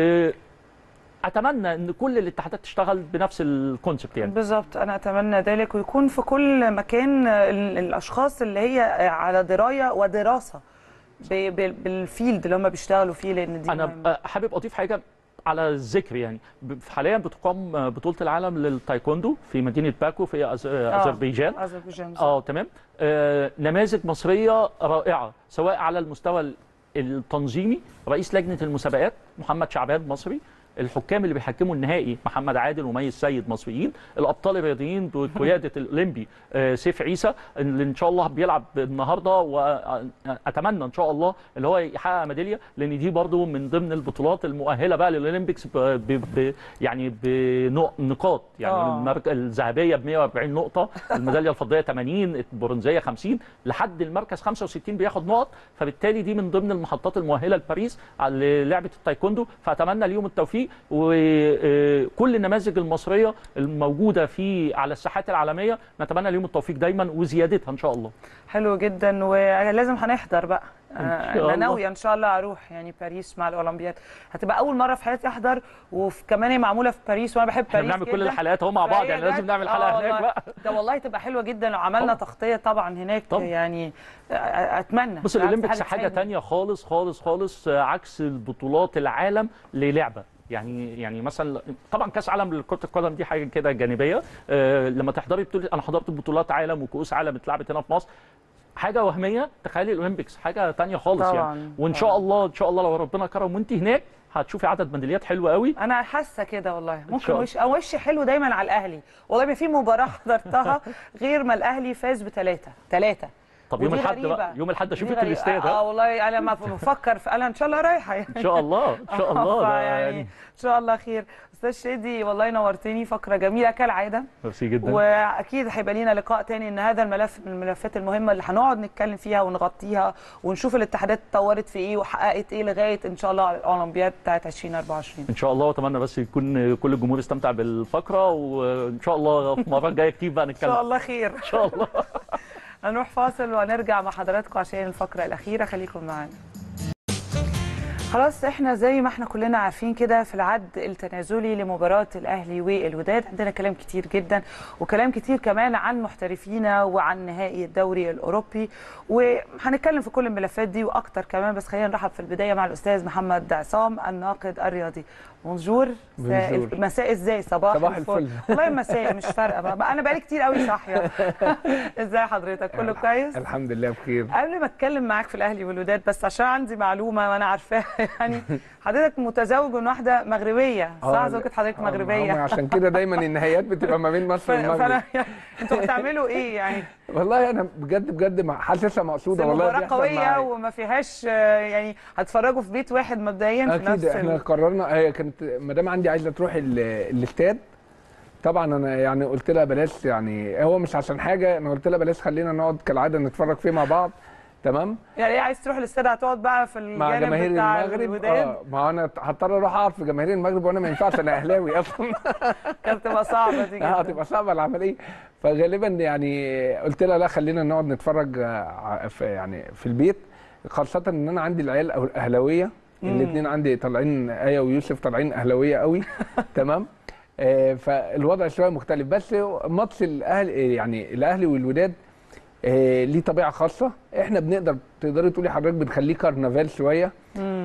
واتمنى ان كل الاتحادات تشتغل بنفس الكونسبت يعني. بالظبط، انا اتمنى ذلك، ويكون في كل مكان الاشخاص اللي هي على درايه ودراسه بالفيلد اللي هم بيشتغلوا فيه، لان دي انا حابب اضيف حاجه على الذكر. يعني حاليا بتقام بطوله العالم للتايكوندو في مدينه باكو في اذربيجان. تمام. نماذج مصريه رائعه، سواء على المستوى التنظيمي، رئيس لجنه المسابقات محمد شعبان مصري، الحكام اللي بيحكموا النهائي محمد عادل ومي السيد مصريين، الابطال الرياضيين بقياده الاولمبي سيف عيسى اللي ان شاء الله بيلعب النهارده، واتمنى ان شاء الله اللي هو يحقق ميداليه، لان دي برضو من ضمن البطولات المؤهله بقى للاولمبيكس يعني بنقاط. يعني الذهبيه ب 140 نقطه، الميداليه الفضيه 80، البرونزيه 50، لحد المركز 65 بياخد نقط. فبالتالي دي من ضمن المحطات المؤهله لباريس للعبه التايكوندو، فاتمنى ليهم التوفيق. وكل النماذج المصريه الموجوده على الساحات العالميه نتمنى ليهم التوفيق دايما وزيادتها ان شاء الله. حلو جدا، ولازم هنحضر بقى. انا ناويه ان شاء الله اروح يعني باريس مع الاولمبياد، هتبقى اول مره في حياتي احضر، وكمان هي معموله في باريس وانا بحب باريس بنعمل جدا. كل الحلقات اهو مع بعض، يعني لازم نعمل حلقه هناك بقى. ده والله تبقى حلوه جدا لو عملنا تغطيه طبعا هناك. يعني اتمنى. بص الاولمبيكس حاجه ثانيه خالص خالص خالص، عكس البطولات العالم للعبه. يعني مثلا طبعا كاس عالم لكره القدم دي حاجه كده جانبيه. لما تحضري انا حضرت بطولات عالم وكؤوس عالم اتلعبت هنا في مصر، حاجه وهميه. تخيلي الاولمبيكس حاجه ثانيه خالص طبعاً. يعني وان شاء الله ان شاء الله لو ربنا كرم وانت هناك هتشوفي عدد ميداليات حلوه قوي. انا حاسه كده والله. ممكن وش حلو دايما على الاهلي. والله ما في مباراه حضرتها غير ما الاهلي فاز ب3. طب يوم الاحد بقى، يوم الاحد اشوفك في الاستاد. والله انا ما بفكر انا ان شاء الله رايحه يعني. ان شاء الله ان شاء الله يعني ان شاء الله خير. استاذ شادي والله نورتني، فقره جميله كالعاده. ميرسي جدا. واكيد هيبقى لينا لقاء تاني، ان هذا الملف من الملفات المهمه اللي هنقعد نتكلم فيها ونغطيها ونشوف الاتحادات اتطورت في ايه وحققت ايه لغايه ان شاء الله الاولمبياد بتاعت 2024 ان شاء الله. واتمنى بس يكون كل الجمهور استمتع بالفقره، وان شاء الله في المره الجايه كتير بقى نتكلم. ان شاء الله خير. ان شاء الله. هنروح فاصل ونرجع مع حضراتكم عشان الفقره الاخيره، خليكم معانا. خلاص احنا زي ما احنا كلنا عارفين كده في العد التنازلي لمباراه الاهلي والوداد، عندنا كلام كتير جدا وكلام كتير كمان عن محترفينا وعن نهائي الدوري الاوروبي، وهنتكلم في كل الملفات دي واكتر كمان. بس خلينا نرحب في البدايه مع الاستاذ محمد عصام الناقد الرياضي. بونجور. مساء ازاي؟ صباح الفل. والله مساء مش فارقه بقى. انا بقالي كتير قوي صاحيه. ازاي حضرتك؟ كله كويس؟ الحمد لله بخير. قبل ما اتكلم معاك في الاهلي والوداد، بس عشان عندي معلومه وانا عارفاها يعني حضرتك متزوج من واحده مغربيه صح؟ زوجة حضرتك مغربيه. عشان كده دايما النهائيات بتبقى ما بين مصر والمغرب. انتوا بتعملوا ايه يعني؟ والله انا بجد حاسسها مقصوده والله. مباراه قويه وما فيهاش يعني هتتفرجوا في بيت واحد مبدئيا في نفس احنا قررنا. هي كانت مدام عندي عايزه تروح الاستاد. طبعا انا يعني قلت لها بلاش، يعني هو مش عشان حاجه، انا قلت لها بلاش، خلينا نقعد كالعاده نتفرج فيه مع بعض. تمام. يعني ايه عايز تروح الاستاد هتقعد بقى في الجانب مع جماهير بتاع المغرب؟ ما انا هضطر اروح اقعد في جماهير المغرب وانا ما ينفعش، انا اهلاوي اصلا. كانت تبقى صعبه دي جدا. هتبقى صعبه العمليه. فغالبا يعني قلت لها لا خلينا نقعد نتفرج في البيت، خاصه ان انا عندي العيال اهلاويه. الاثنين عندي طالعين، ايه ويوسف طالعين اهلاويه قوي. تمام. فالوضع شويه مختلف. بس ماتش الاهلي يعني الاهلي والوداد ليه طبيعه خاصه. احنا تقدري تقولي حضرتك بنخليه كرنفال شويه.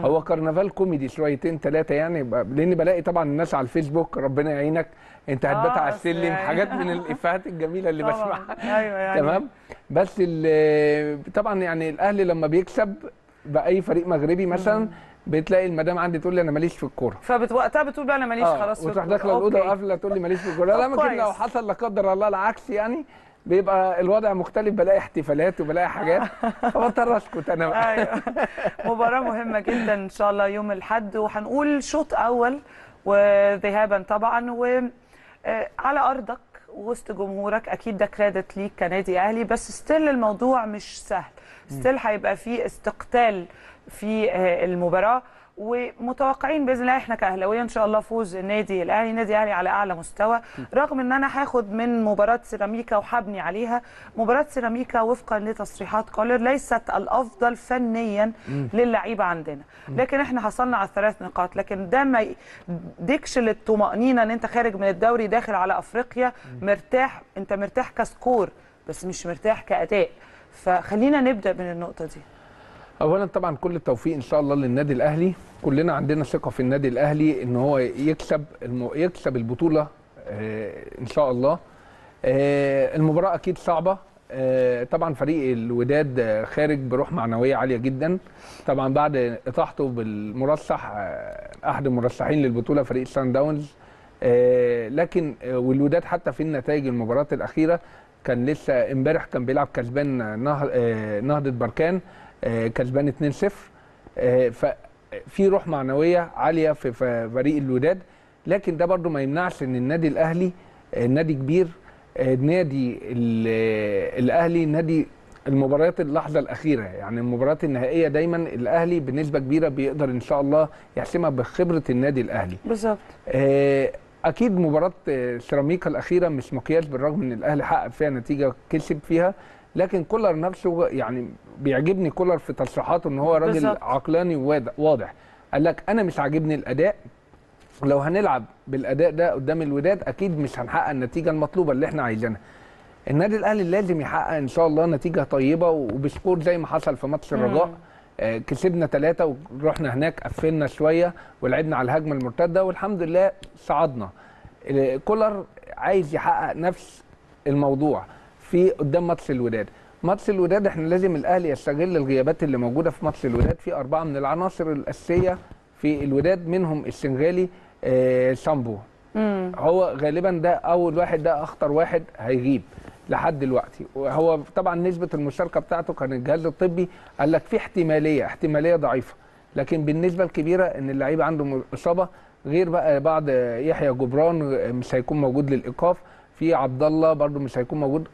هو كرنفال كوميدي شويتين ثلاثه يعني، لان بلاقي طبعا الناس على الفيسبوك ربنا يعينك انت هتبات على السلم، يعني حاجات من الافيهات الجميله اللي طبعاً. بسمعها. ايوه يعني تمام. بس طبعا يعني الاهلي لما بيكسب باي فريق مغربي مثلا بتلاقي المدام عندي تقول لي انا ماليش في الكوره، وقتها بتقول بقى انا ماليش خلاص في وتروح الكورة. داخله الاوضه أوكي. وقافله تقول لي ماليش في الكوره. لا ممكن لو حصل لا قدر الله العكس يعني بيبقى الوضع مختلف، بلاقي احتفالات وبلاقي حاجات فبضطر اسكت انا بقى. ايوه مباراه مهمه جدا ان شاء الله يوم الاحد، وهنقول شوط اول وذهابا طبعا وعلى ارضك وسط جمهورك، اكيد ده كريدت ليك كنادي اهلي، بس ستيل الموضوع مش سهل، ستيل هيبقى فيه استقتال في المباراه، ومتوقعين باذن الله احنا كاهلاويه ان شاء الله فوز النادي الاهلي. النادي الاهلي على اعلى مستوى، رغم ان انا هاخد من مباراه سيراميكا وحبني عليها. مباراه سيراميكا وفقا لتصريحات كولر ليست الافضل فنيا للعيبه عندنا، لكن احنا حصلنا على 3 نقاط، لكن ده ما يديكش للطمانينه ان انت خارج من الدوري داخل على افريقيا مرتاح. انت مرتاح كسكور بس مش مرتاح كاداء، فخلينا نبدا من النقطه دي. اولا طبعا كل التوفيق ان شاء الله للنادي الاهلي، كلنا عندنا ثقه في النادي الاهلي ان هو يكسب البطوله ان شاء الله. المباراه اكيد صعبه، طبعا فريق الوداد خارج بروح معنويه عاليه جدا، طبعا بعد اطاحته بالمرشح احد المرشحين للبطوله فريق سان داونز، لكن والوداد حتى في النتائج المباراه الاخيره كان لسه امبارح كان بيلعب كسبان نهضه بركان، كسبان 2-0، ففي روح معنويه عاليه في فريق الوداد، لكن ده برضو ما يمنعش ان النادي الاهلي نادي كبير، نادي الاهلي نادي المباريات اللحظه الاخيره، يعني المباريات النهائيه دايما الاهلي بنسبه كبيره بيقدر ان شاء الله يحسمها بخبره النادي الاهلي. بالظبط. اكيد مباراه سيراميكا الاخيره مش مقياس، بالرغم ان الاهلي حقق فيها نتيجه كسب فيها، لكن كولر نفسه يعني بيعجبني كولر في تصريحاته ان هو راجل بالزبط. عقلاني واضح، قال لك انا مش عاجبني الاداء، لو هنلعب بالاداء ده قدام الوداد اكيد مش هنحقق النتيجه المطلوبه اللي احنا عايزينها. النادي الاهلي لازم يحقق ان شاء الله نتيجه طيبه وبسكور زي ما حصل في ماتش الرجاء، كسبنا 3 ورحنا هناك قفلنا شويه ولعبنا على الهجمه المرتده والحمد لله صعدنا. كولر عايز يحقق نفس الموضوع في قدام ماتش الوداد. ماتش الوداد احنا لازم الاهلي يستغل الغيابات اللي موجوده في ماتش الوداد، في 4 من العناصر الاساسيه في الوداد منهم السنغالي سامبو، هو غالبا ده اول واحد، ده اخطر واحد هيغيب لحد دلوقتي، وهو طبعا نسبه المشاركه بتاعته كان الجهاز الطبي قال لك في احتماليه ضعيفه، لكن بالنسبه الكبيره ان اللعيب عنده اصابه، غير بقى بعد يحيى جبران مش هيكون موجود للايقاف، في عبد الله برده مش هيكون موجود،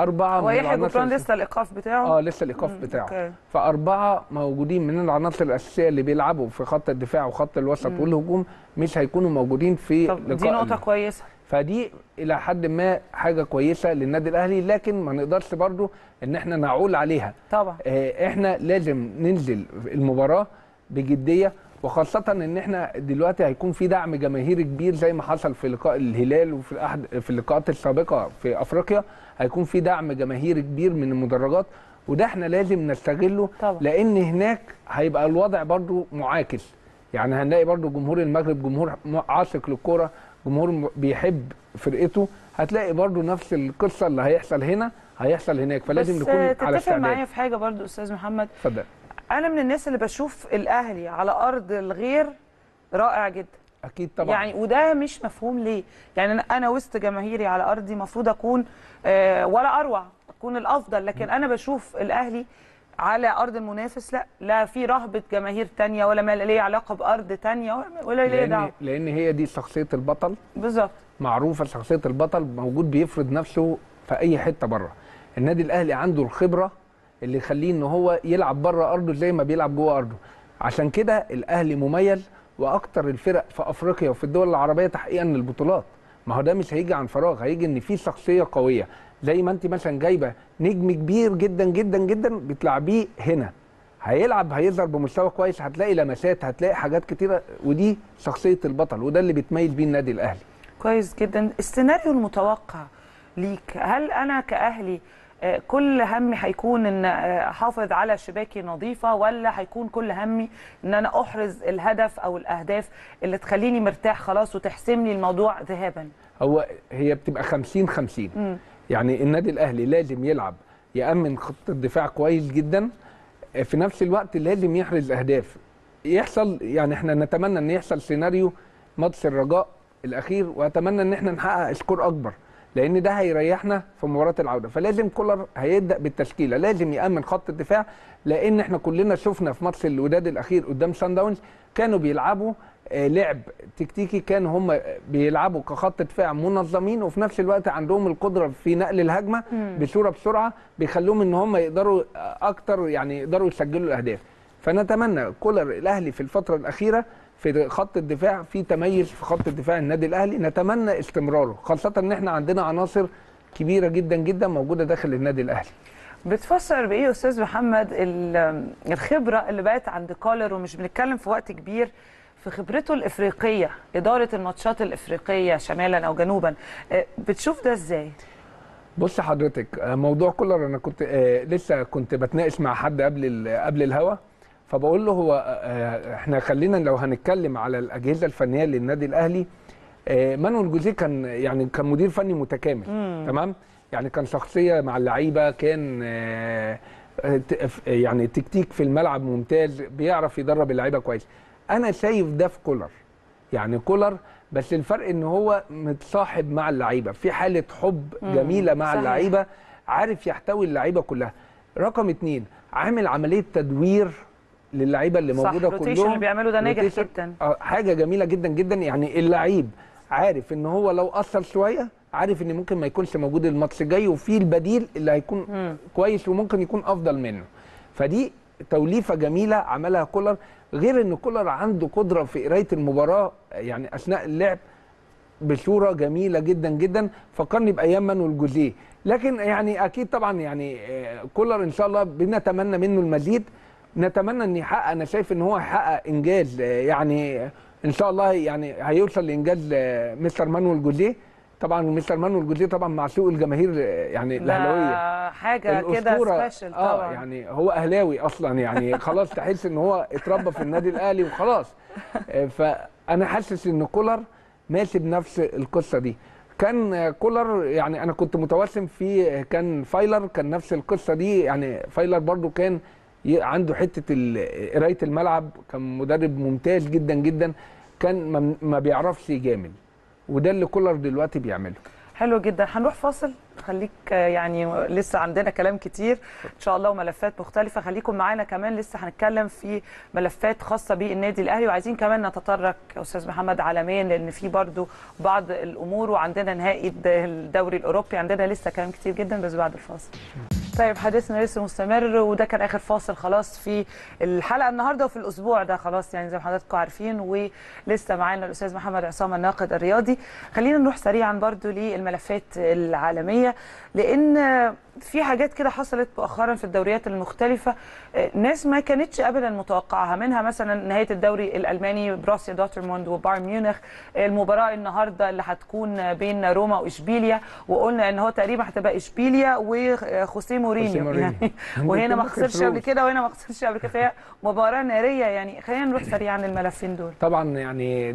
4 من العناصر. ويحيى جبران لسه الايقاف بتاعه؟ لسه الايقاف بتاعه، ف4 موجودين من العناصر الاساسيه اللي بيلعبوا في خط الدفاع وخط الوسط والهجوم مش هيكونوا موجودين في لقاء. دي نقطه كويسه، فدي الى حد ما حاجه كويسه للنادي الاهلي، لكن ما نقدرش برده ان احنا نعول عليها طبعا. احنا لازم ننزل المباراه بجديه، وخاصه ان احنا دلوقتي هيكون في دعم جماهيري كبير زي ما حصل في لقاء الهلال وفي في اللقاءات السابقه في افريقيا، هيكون في دعم جماهيري كبير من المدرجات، وده احنا لازم نستغله طبعا. لان هناك هيبقى الوضع برضو معاكس، يعني هنلاقي برضو جمهور المغرب جمهور عاشق للكوره، جمهور بيحب فرقته، هتلاقي برضو نفس القصه اللي هيحصل هنا هيحصل هناك، فلازم نكون على استعداد. بس تتفق معايا في حاجه برضو استاذ محمد؟ اتفضل. انا من الناس اللي بشوف الاهلي على ارض الغير رائع جدا. اكيد طبعا. يعني وده مش مفهوم ليه؟ يعني انا وسط جماهيري على ارضي المفروض اكون ولا اروع، اكون الافضل، لكن انا بشوف الاهلي على ارض المنافس لا في رهبه جماهير ثانيه ولا ما ليه علاقه بارض ثانيه ولا ليه دعوه، لان هي دي شخصيه البطل. بالظبط. معروفه شخصيه البطل، موجود بيفرض نفسه في اي حته بره. النادي الاهلي عنده الخبره اللي يخليه ان هو يلعب بره ارضه زي ما بيلعب جوه ارضه، عشان كده الاهلي مميز واكتر الفرق في افريقيا وفي الدول العربيه تحقيقا للبطولات. ما هو ده مش هيجي عن فراغ، هيجي ان في شخصيه قويه، زي ما انت مثلا جايبه نجم كبير جدا جدا جدا بتلعبيه هنا، هيظهر بمستوى كويس، هتلاقي لمسات، هتلاقي حاجات كتيره، ودي شخصيه البطل، وده اللي بتميز بيه النادي الاهلي. كويس جدا. السيناريو المتوقع ليك، هل انا كاهلي كل همي هيكون ان احافظ على شباكي نظيفه، ولا هيكون كل همي ان انا احرز الهدف او الاهداف اللي تخليني مرتاح خلاص وتحسم لي الموضوع ذهابا؟ هي بتبقى 50-50. يعني النادي الاهلي لازم يلعب يامن خط الدفاع كويس جدا، في نفس الوقت لازم يحرز اهداف. يحصل يعني احنا نتمنى ان يحصل سيناريو ماتش الرجاء الاخير، واتمنى ان احنا نحقق سكور اكبر، لان ده هيريحنا في مباراه العوده. فلازم كولر هيبدا بالتشكيله، لازم يامن خط الدفاع، لان احنا كلنا شفنا في ماتش الوداد الاخير قدام سان داونز كانوا بيلعبوا لعب تكتيكي، كانوا هم بيلعبوا كخط دفاع منظمين، وفي نفس الوقت عندهم القدره في نقل الهجمه بسرعه بيخلوهم ان هم يقدروا اكتر، يعني يقدروا يسجلوا الاهداف. فنتمنى كولر الاهلي في الفتره الاخيره في خط الدفاع، في تميز في خط الدفاع النادي الاهلي، نتمنى استمراره، خاصه ان احنا عندنا عناصر كبيره جدا جدا موجوده داخل النادي الاهلي. بتفسر بايه يا استاذ محمد الخبره اللي بقت عند كولر، ومش بنتكلم في وقت كبير، في خبرته الافريقيه، اداره الماتشات الافريقيه شمالا او جنوبا، بتشوف ده ازاي؟ بص حضرتك، موضوع كولر انا كنت لسه كنت بتناقش مع حد قبل الهوا، فبقول له هو احنا خلينا لو هنتكلم على الاجهزه الفنيه للنادي الاهلي، مانويل جوزيه كان مدير فني متكامل. تمام، يعني كان شخصيه مع اللعيبه، كان يعني تكتيك في الملعب ممتاز، بيعرف يدرب اللعيبه كويس. انا شايف ده في كولر، يعني كولر بس الفرق ان هو متصاحب مع اللعيبه في حاله حب جميله مع اللعيبه، عارف يحتوي اللعيبه كلها. رقم 2 عامل عمليه تدوير للعيبه اللي موجوده كلهم، اللي بيعملوا ده ناجح جدا، حاجه جميله جدا جدا. يعني اللعيب عارف ان هو لو قصر شويه، عارف ان ممكن ما يكونش موجود الماتش الجاي، وفي البديل اللي هيكون كويس وممكن يكون افضل منه. فدي توليفه جميله عملها كولر، غير ان كولر عنده قدره في قرايه المباراه يعني اثناء اللعب بصوره جميله جدا جدا، فكرني بايام مانويل جوزيه. لكن يعني اكيد طبعا يعني كولر ان شاء الله بنتمنى منه المزيد، نتمنى ان يحقق، انا شايف ان هو هيحقق انجاز، يعني ان شاء الله يعني هيوصل لانجاز مستر مانويل جوزيه. طبعا مستر مانويل جوزيه طبعا معشوق الجماهير يعني الاهلاويه، حاجه كده سبيشال طبعا. يعني هو اهلاوي اصلا، يعني خلاص تحس ان هو اتربى في النادي الاهلي وخلاص. فانا حاسس ان كولر ماشي بنفس القصه دي. كان كولر يعني انا كنت متوسم في كان فايلر كان نفس القصه دي، يعني فايلر برضو كان عنده حته قرايه الملعب، كان مدرب ممتاز جدا جدا، كان ما بيعرفش يجامل، وده اللي كولر دلوقتي بيعمله. حلو جدا، هنروح فاصل، خليك يعني لسه عندنا كلام كتير ان شاء الله وملفات مختلفه، خليكم معانا كمان، لسه هنتكلم في ملفات خاصه بالنادي الاهلي، وعايزين كمان نتطرق يا استاذ محمد عالميا، لان في برضو بعض الامور، وعندنا نهائي الدوري الاوروبي، عندنا لسه كلام كتير جدا بس بعد الفاصل. طيب حديثنا لسه مستمر، وده كان اخر فاصل خلاص في الحلقه النهارده وفي الاسبوع ده خلاص، يعني زي ما حضراتكم عارفين، ولسه معانا الاستاذ محمد عصام الناقد الرياضي. خلينا نروح سريعا برضو للملفات العالميه، لان في حاجات كده حصلت مؤخرا في الدوريات المختلفه، ناس ما كانتش ابدا متوقعها، منها مثلا نهايه الدوري الالماني، بروسيا دورتموند وبايرن ميونخ، المباراه النهارده اللي هتكون بين روما واشبيليا، وقلنا ان هو تقريبا هتبقى اشبيليا وخوسيه مورينيو يعني، وهنا ما خسرش قبل كده وهنا ما خسرش قبل كده، فهي مباراه ناريه يعني. خلينا نروح سريعا للملفين دول. طبعا يعني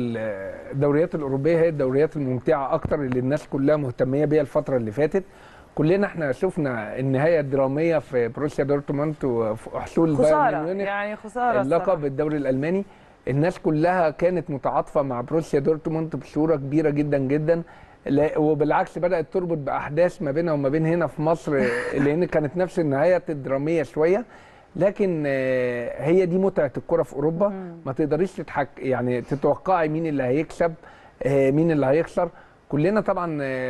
الدوريات الاوروبيه هي الدوريات الممتعه اكتر اللي الناس كلها مهتميه بيها الفتره اللي فاتت. كلنا احنا شفنا النهايه الدراميه في بروسيا دورتموند وحصول بايرن ميونخ يعني خساره اللقب الدوري الالماني. الناس كلها كانت متعاطفه مع بروسيا دورتموند بصوره كبيره جدا جدا، وبالعكس بدات تربط باحداث ما بينها وما بين هنا في مصر، لان كانت نفس النهايه الدراميه شويه. لكن هي دي متعه الكره في اوروبا، ما تقدريش يعني تتوقعي مين اللي هيكسب مين اللي هيخسر. كلنا طبعا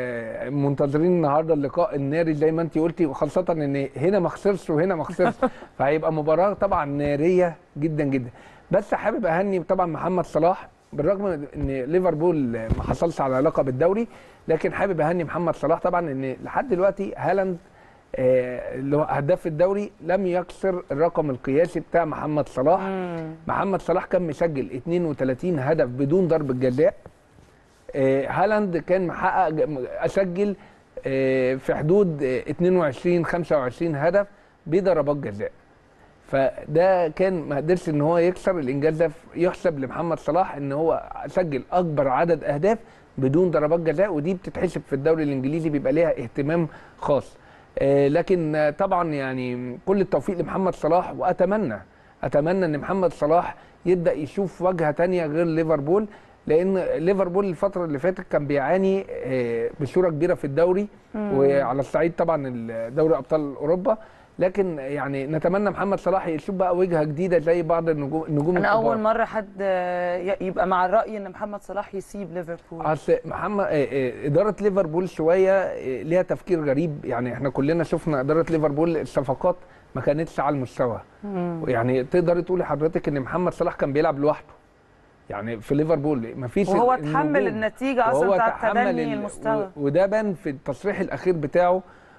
منتظرين النهارده اللقاء الناري زي ما انت قلتي، وخاصه ان هنا ما خسرش وهنا ما خسرش، فهيبقى مباراه طبعا ناريه جدا جدا. بس حابب اهني طبعا محمد صلاح، بالرغم ان ليفربول ما حصلش على لقب الدوري، لكن حابب اهني محمد صلاح طبعا ان لحد دلوقتي هالاند اللي هو هداف الدوري لم يكسر الرقم القياسي بتاع محمد صلاح. محمد صلاح كان مسجل 32 هدف بدون ضربه جزاء، هالاند كان محقق اسجل في حدود 22 25 هدف بضربات جزاء. فده كان ما قدرش ان هو يكسر الانجاز ده، يحسب لمحمد صلاح ان هو سجل اكبر عدد اهداف بدون ضربات جزاء، ودي بتتحسب في الدوري الانجليزي بيبقى ليها اهتمام خاص. لكن طبعا يعني كل التوفيق لمحمد صلاح، واتمنى ان محمد صلاح يبدا يشوف واجهه ثانيه غير ليفربول، لان ليفربول الفتره اللي فاتت كان بيعاني بصوره كبيره في الدوري وعلى الصعيد طبعا دوري ابطال اوروبا. لكن يعني نتمنى محمد صلاح يشوف بقى وجهه جديده زي بعض النجوم انا الكبار. اول مره حد يبقى مع الراي ان محمد صلاح يسيب ليفربول. اصل محمد اداره ليفربول شويه ليها تفكير غريب. يعني احنا كلنا شفنا اداره ليفربول الصفقات ما كانتش على المستوى. يعني تقدر تقول لحضرتك ان محمد صلاح كان بيلعب لوحده يعني في ليفربول، ما فيش وهو اتحمل النتيجه اصلا بتاعت تدني المستوى، وده بان في التصريح الاخير بتاعه.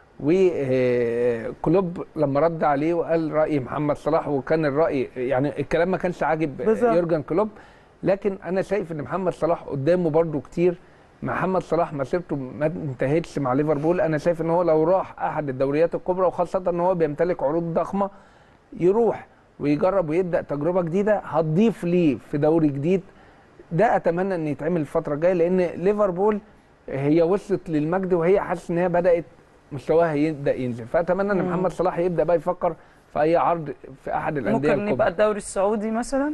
وكلوب لما رد عليه وقال رأي محمد صلاح، وكان الرأي يعني الكلام ما كانش عاجب يورجن كلوب. لكن أنا شايف إن محمد صلاح قدامه برضو كتير. محمد صلاح مسيرته ما انتهتش مع ليفربول. أنا شايف إن هو لو راح أحد الدوريات الكبرى، وخاصة إن هو بيمتلك عروض ضخمة، يروح ويجرب ويبدأ تجربة جديدة هتضيف ليه في دوري جديد. ده أتمنى إن يتعمل الفترة الجاية، لأن ليفربول هي وصلت للمجد وهي حاسة إن هي بدأت مستواها يبدا ينزل. فاتمنى ان محمد صلاح يبدا بقى يفكر في اي عرض في احد الانديه ممكن يبقى الدوري السعودي مثلا.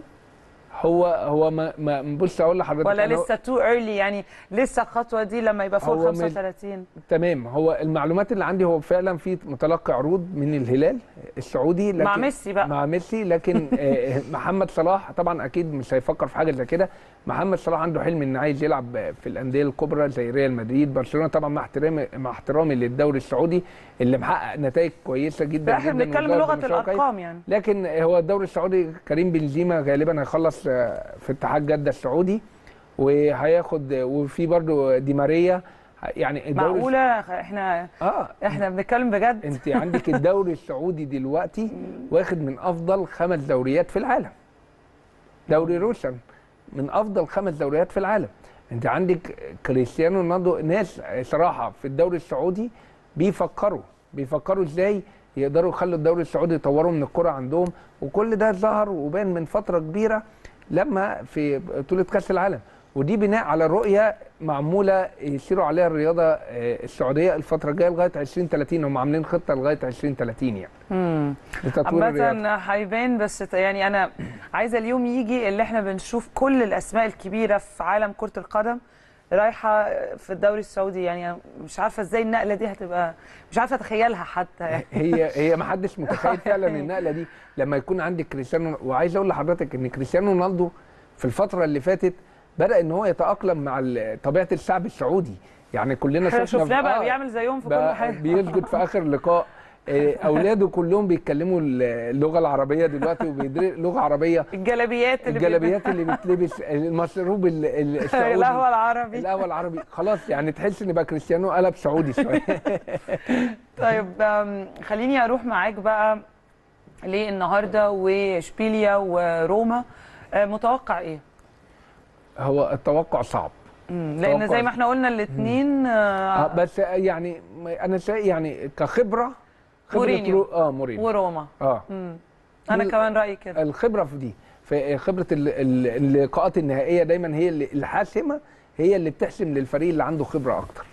هو ما بص اقول لحضرتك، ولا لسه تو ايرلي يعني، لسه الخطوه دي لما يبقى فوق 35. تمام. هو المعلومات اللي عندي هو فعلا في متلقي عروض من الهلال السعودي، لكن مع ميسي بقى، مع ميسي. لكن محمد صلاح طبعا اكيد مش هيفكر في حاجه زي كده. محمد صلاح عنده حلم ان عايز يلعب في الانديه الكبرى زي ريال مدريد، برشلونه. طبعا مع احترامي للدوري السعودي اللي محقق نتائج كويسه جدا احنا بنتكلم لغه الارقام يعني. لكن هو الدوري السعودي كريم بنزيما غالبا هيخلص في اتحاد جده السعودي، وهياخد، وفي برضو دي ماريا. يعني الدوري معقوله احنا بنتكلم بجد. انت عندك الدوري السعودي دلوقتي واخد من افضل 5 دوريات في العالم. دوري روشن من افضل 5 دوريات في العالم. انت عندك كريستيانو رونالدو. ناس صراحه في الدوري السعودي بيفكروا ازاي يقدروا يخلوا الدوري السعودي يطوروا من الكره عندهم. وكل ده ظهر وبان من فتره كبيره لما في بطوله كاس العالم، ودي بناء على رؤيه معموله يسيروا عليها الرياضه السعوديه الفتره الجايه لغايه 2030. هم عاملين خطه لغايه 2030 يعني لتطوير الرياضه. عامة هيبان، بس يعني انا عايزه اليوم يجي اللي احنا بنشوف كل الاسماء الكبيره في عالم كره القدم رايحه في الدوري السعودي. يعني مش عارفه ازاي النقله دي هتبقى، مش عارفه اتخيلها حتى يعني. هي ما حدش متخيل فعلا النقله دي لما يكون عندك كريستيانو. وعايز اقول لحضرتك ان كريستيانو رونالدو في الفتره اللي فاتت بدأ ان هو يتأقلم مع طبيعه الشعب السعودي. يعني كلنا شفناه بقى بيعمل زيهم في كل حاجه، بيسجد في اخر لقاء. اولاده كلهم بيتكلموا اللغه العربيه دلوقتي، وبيدرسوا لغه عربيه. الجلابيات اللي بتلبس، المشروب السعودي، القهوه العربي خلاص. يعني تحس ان بقى كريستيانو قلب سعودي شويه. طيب خليني اروح معاك بقى للنهارده واشبيليا وروما. متوقع ايه؟ هو التوقع صعب، لان زي ما احنا قلنا الاثنين بس يعني انا شايف يعني كخبره مورينيو مورينيو وروما. انا كمان رايي كده. الخبره في دي، في خبره اللقاءات النهائيه دايما هي الحاسمه، هي اللي بتحسم للفريق اللي عنده خبره اكتر.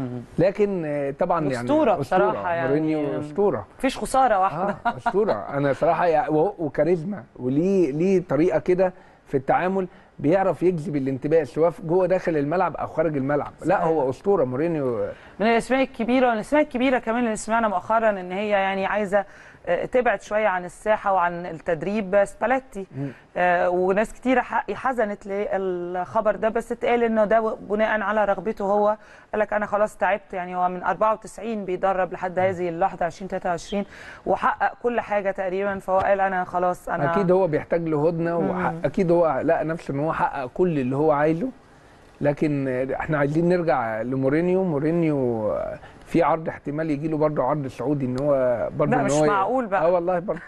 لكن طبعا يعني اسطوره بصراحه، يعني مورينيو اسطوره، مفيش خساره واحده. اسطوره. انا صراحه يعني وكاريزما، وليه طريقه كده في التعامل، بيعرف يجذب الانتباه سواء جوه داخل الملعب او خارج الملعب. لا هو اسطوره مورينيو، من الاسماء الكبيره. والاسماء الكبيره كمان اللي سمعنا مؤخرا ان هي يعني عايزه تبعد شويه عن الساحه وعن التدريب، سباليتي. وناس كتيره حزنت للخبر ده، بس اتقال انه ده بناء على رغبته هو. قال لك انا خلاص تعبت. يعني هو من 94 بيدرب لحد هذه اللحظه 2023 وحقق كل حاجه تقريبا. فهو قال انا خلاص اكيد هو بيحتاج لهدنه، واكيد هو لقى نفسه ان هو حقق كل اللي هو عايزه. لكن احنا عايزين نرجع لمورينيو. في عرض احتمال يجي له برضه عرض سعودي، ان هو برضه لا مش معقول بقى. والله برضه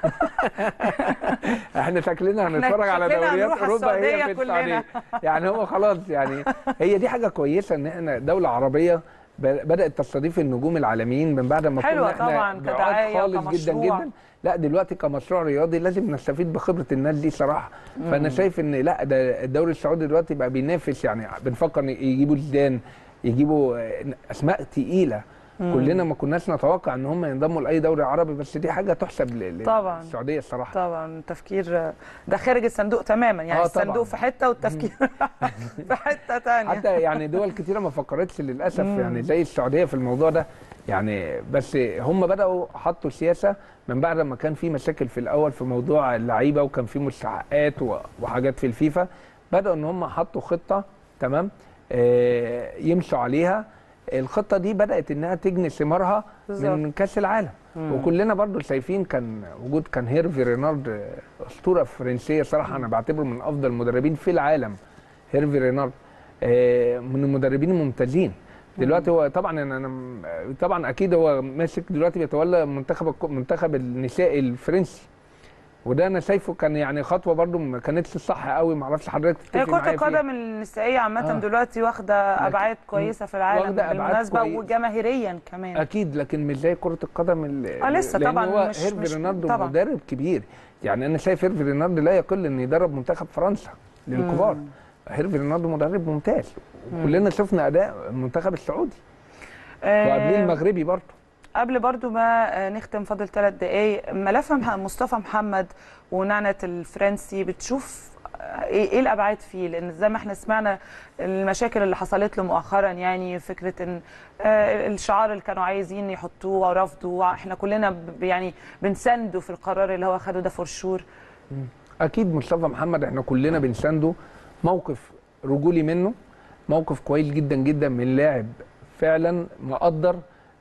احنا شكلنا هنتفرج على دوريات اوروبا هي في السعوديه. يعني هو خلاص، يعني هي دي حاجه كويسه ان احنا دوله عربيه بدات تستضيف النجوم العالميين من بعد ما حلوة كنا طبعاً احنا كدعاية بعاد خالص جدا وكمشروع. جدا. لا دلوقتي كمشروع رياضي لازم نستفيد بخبره الناس دي صراحه. فانا شايف ان لا ده الدوري السعودي دلوقتي بقى بينافس، يعني بنفكر يجيبوا زيدان، يجيبوا اسماء تقيله. كلنا ما كناش نتوقع ان هم ينضموا لاي دوري عربي، بس دي حاجه تحسب طبعا للسعوديه الصراحه. طبعا تفكير ده خارج الصندوق تماما، يعني الصندوق طبعاً. في حته والتفكير في حته ثانيه. حتى يعني دول كتيره ما فكرتش للاسف يعني زي السعوديه في الموضوع ده يعني. بس هم بداوا حطوا سياسه من بعد ما كان في مشاكل في الاول في موضوع اللعيبه، وكان في مستحقات وحاجات في الفيفا. بداوا ان هم حطوا خطه تمام يمشوا عليها. الخطه دي بدات انها تجني ثمارها من كاس العالم. وكلنا برضو شايفين كان وجود كان هيرفي رينارد، اسطوره فرنسيه صراحه انا بعتبره من افضل المدربين في العالم. هيرفي رينارد من المدربين الممتازين. دلوقتي هو طبعا انا طبعا اكيد هو ماسك دلوقتي بيتولى منتخب النسائي الفرنسي، وده انا شايفه كان يعني خطوه برضو ما كانتش صح قوي. ما اعرفش حضرتك هي تتفق معايا كرة القدم النسائية عامة دلوقتي واخدة أبعاد كويسة في العالم واخدة أبعاد بالمناسبة كويس. وجماهيريا كمان. اكيد، لكن مش زي كره القدم لسه لأن طبعا هو مش هيرفي رينارد طبعا. مدرب كبير. يعني انا شايف هيرفي رينارد لا يقل ان يدرب منتخب فرنسا للكبار. هيرفي رينارد مدرب ممتاز، وكلنا شفنا اداء المنتخب السعودي وقبليه المغربي برضه. قبل برضو ما نختم فاضل 3 دقايق، ملف مصطفى محمد ونعنة الفرنسي بتشوف ايه الابعاد فيه؟ لان زي ما احنا سمعنا المشاكل اللي حصلت له مؤخرا، يعني فكره ان الشعار اللي كانوا عايزين يحطوه ورفضوا، احنا كلنا يعني بنسنده في القرار اللي هو خده ده فور شور. اكيد مصطفى محمد احنا كلنا بنسنده، موقف رجولي منه، موقف كويس جدا جدا من لاعب فعلا مقدر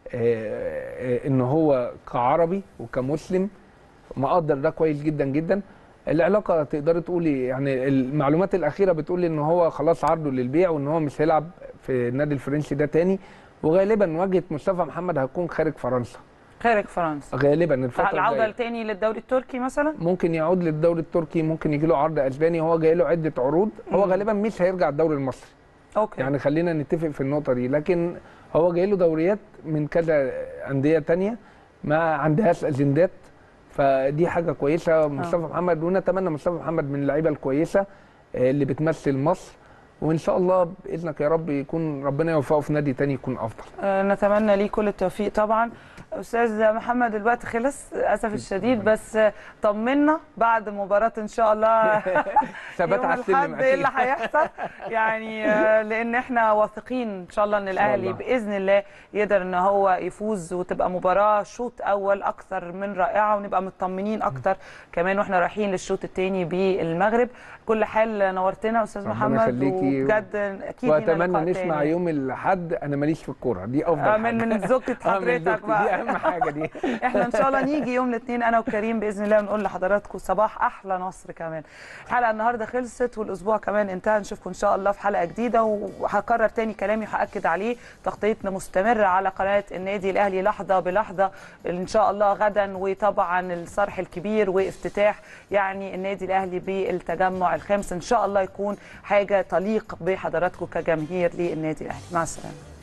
ان هو كعربي وكمسلم مقدر ده كويس جدا جدا. العلاقه تقدر تقولي يعني المعلومات الاخيره بتقول ان هو خلاص عرضه للبيع، وان هو مش هيلعب في النادي الفرنسي ده تاني، وغالبا واجهه مصطفى محمد هتكون خارج فرنسا. خارج فرنسا غالبا الفتره العوده تاني للدوري التركي مثلا، ممكن يعود للدوري التركي، ممكن يجي له عرض اسباني. هو جاي له عده عروض. هو غالبا مش هيرجع الدوري المصري. اوكي، يعني خلينا نتفق في النقطه دي. لكن هو جاي له دوريات من كذا انديه تانية ما عندهاش اجندات، فدي حاجه كويسه مصطفى محمد. ونتمنى مصطفى محمد من اللعيبه الكويسه اللي بتمثل مصر، وان شاء الله باذنك يا رب يكون ربنا يوفقه في نادي تاني يكون افضل. نتمنى ليه كل التوفيق طبعا. استاذ محمد الوقت خلص للاسف الشديد، بس طمنا بعد مباراه ان شاء الله ثبات على السلم ايه اللي هيحصل يعني لان احنا واثقين ان شاء الله ان الاهلي باذن الله يقدر ان هو يفوز، وتبقى مباراه شوط اول اكثر من رائعه، ونبقى مطمنين اكتر كمان واحنا رايحين للشوط الثاني بالمغرب. كل حال نورتنا استاذ محمد، وبجد اكيد واتمنى نسمع يوم الاحد. انا ماليش في الكوره دي افضل حاجه من زوجة حضرتك بقى، دي اهم حاجه دي. احنا ان شاء الله نيجي يوم الاثنين انا وكريم باذن الله، ونقول لحضراتكم صباح احلى نصر. كمان الحلقه النهارده خلصت والاسبوع كمان انتهى، نشوفكم ان شاء الله في حلقه جديده. وهكرر تاني كلامي وهاكد عليه، تغطيتنا مستمره على قناه النادي الاهلي لحظه بلحظه ان شاء الله غدا، وطبعا الصرح الكبير وافتتاح يعني النادي الاهلي بالتجمع الخامس ان شاء الله يكون حاجه تليق بحضراتكم كجماهير للنادي الاهلي. مع السلامه.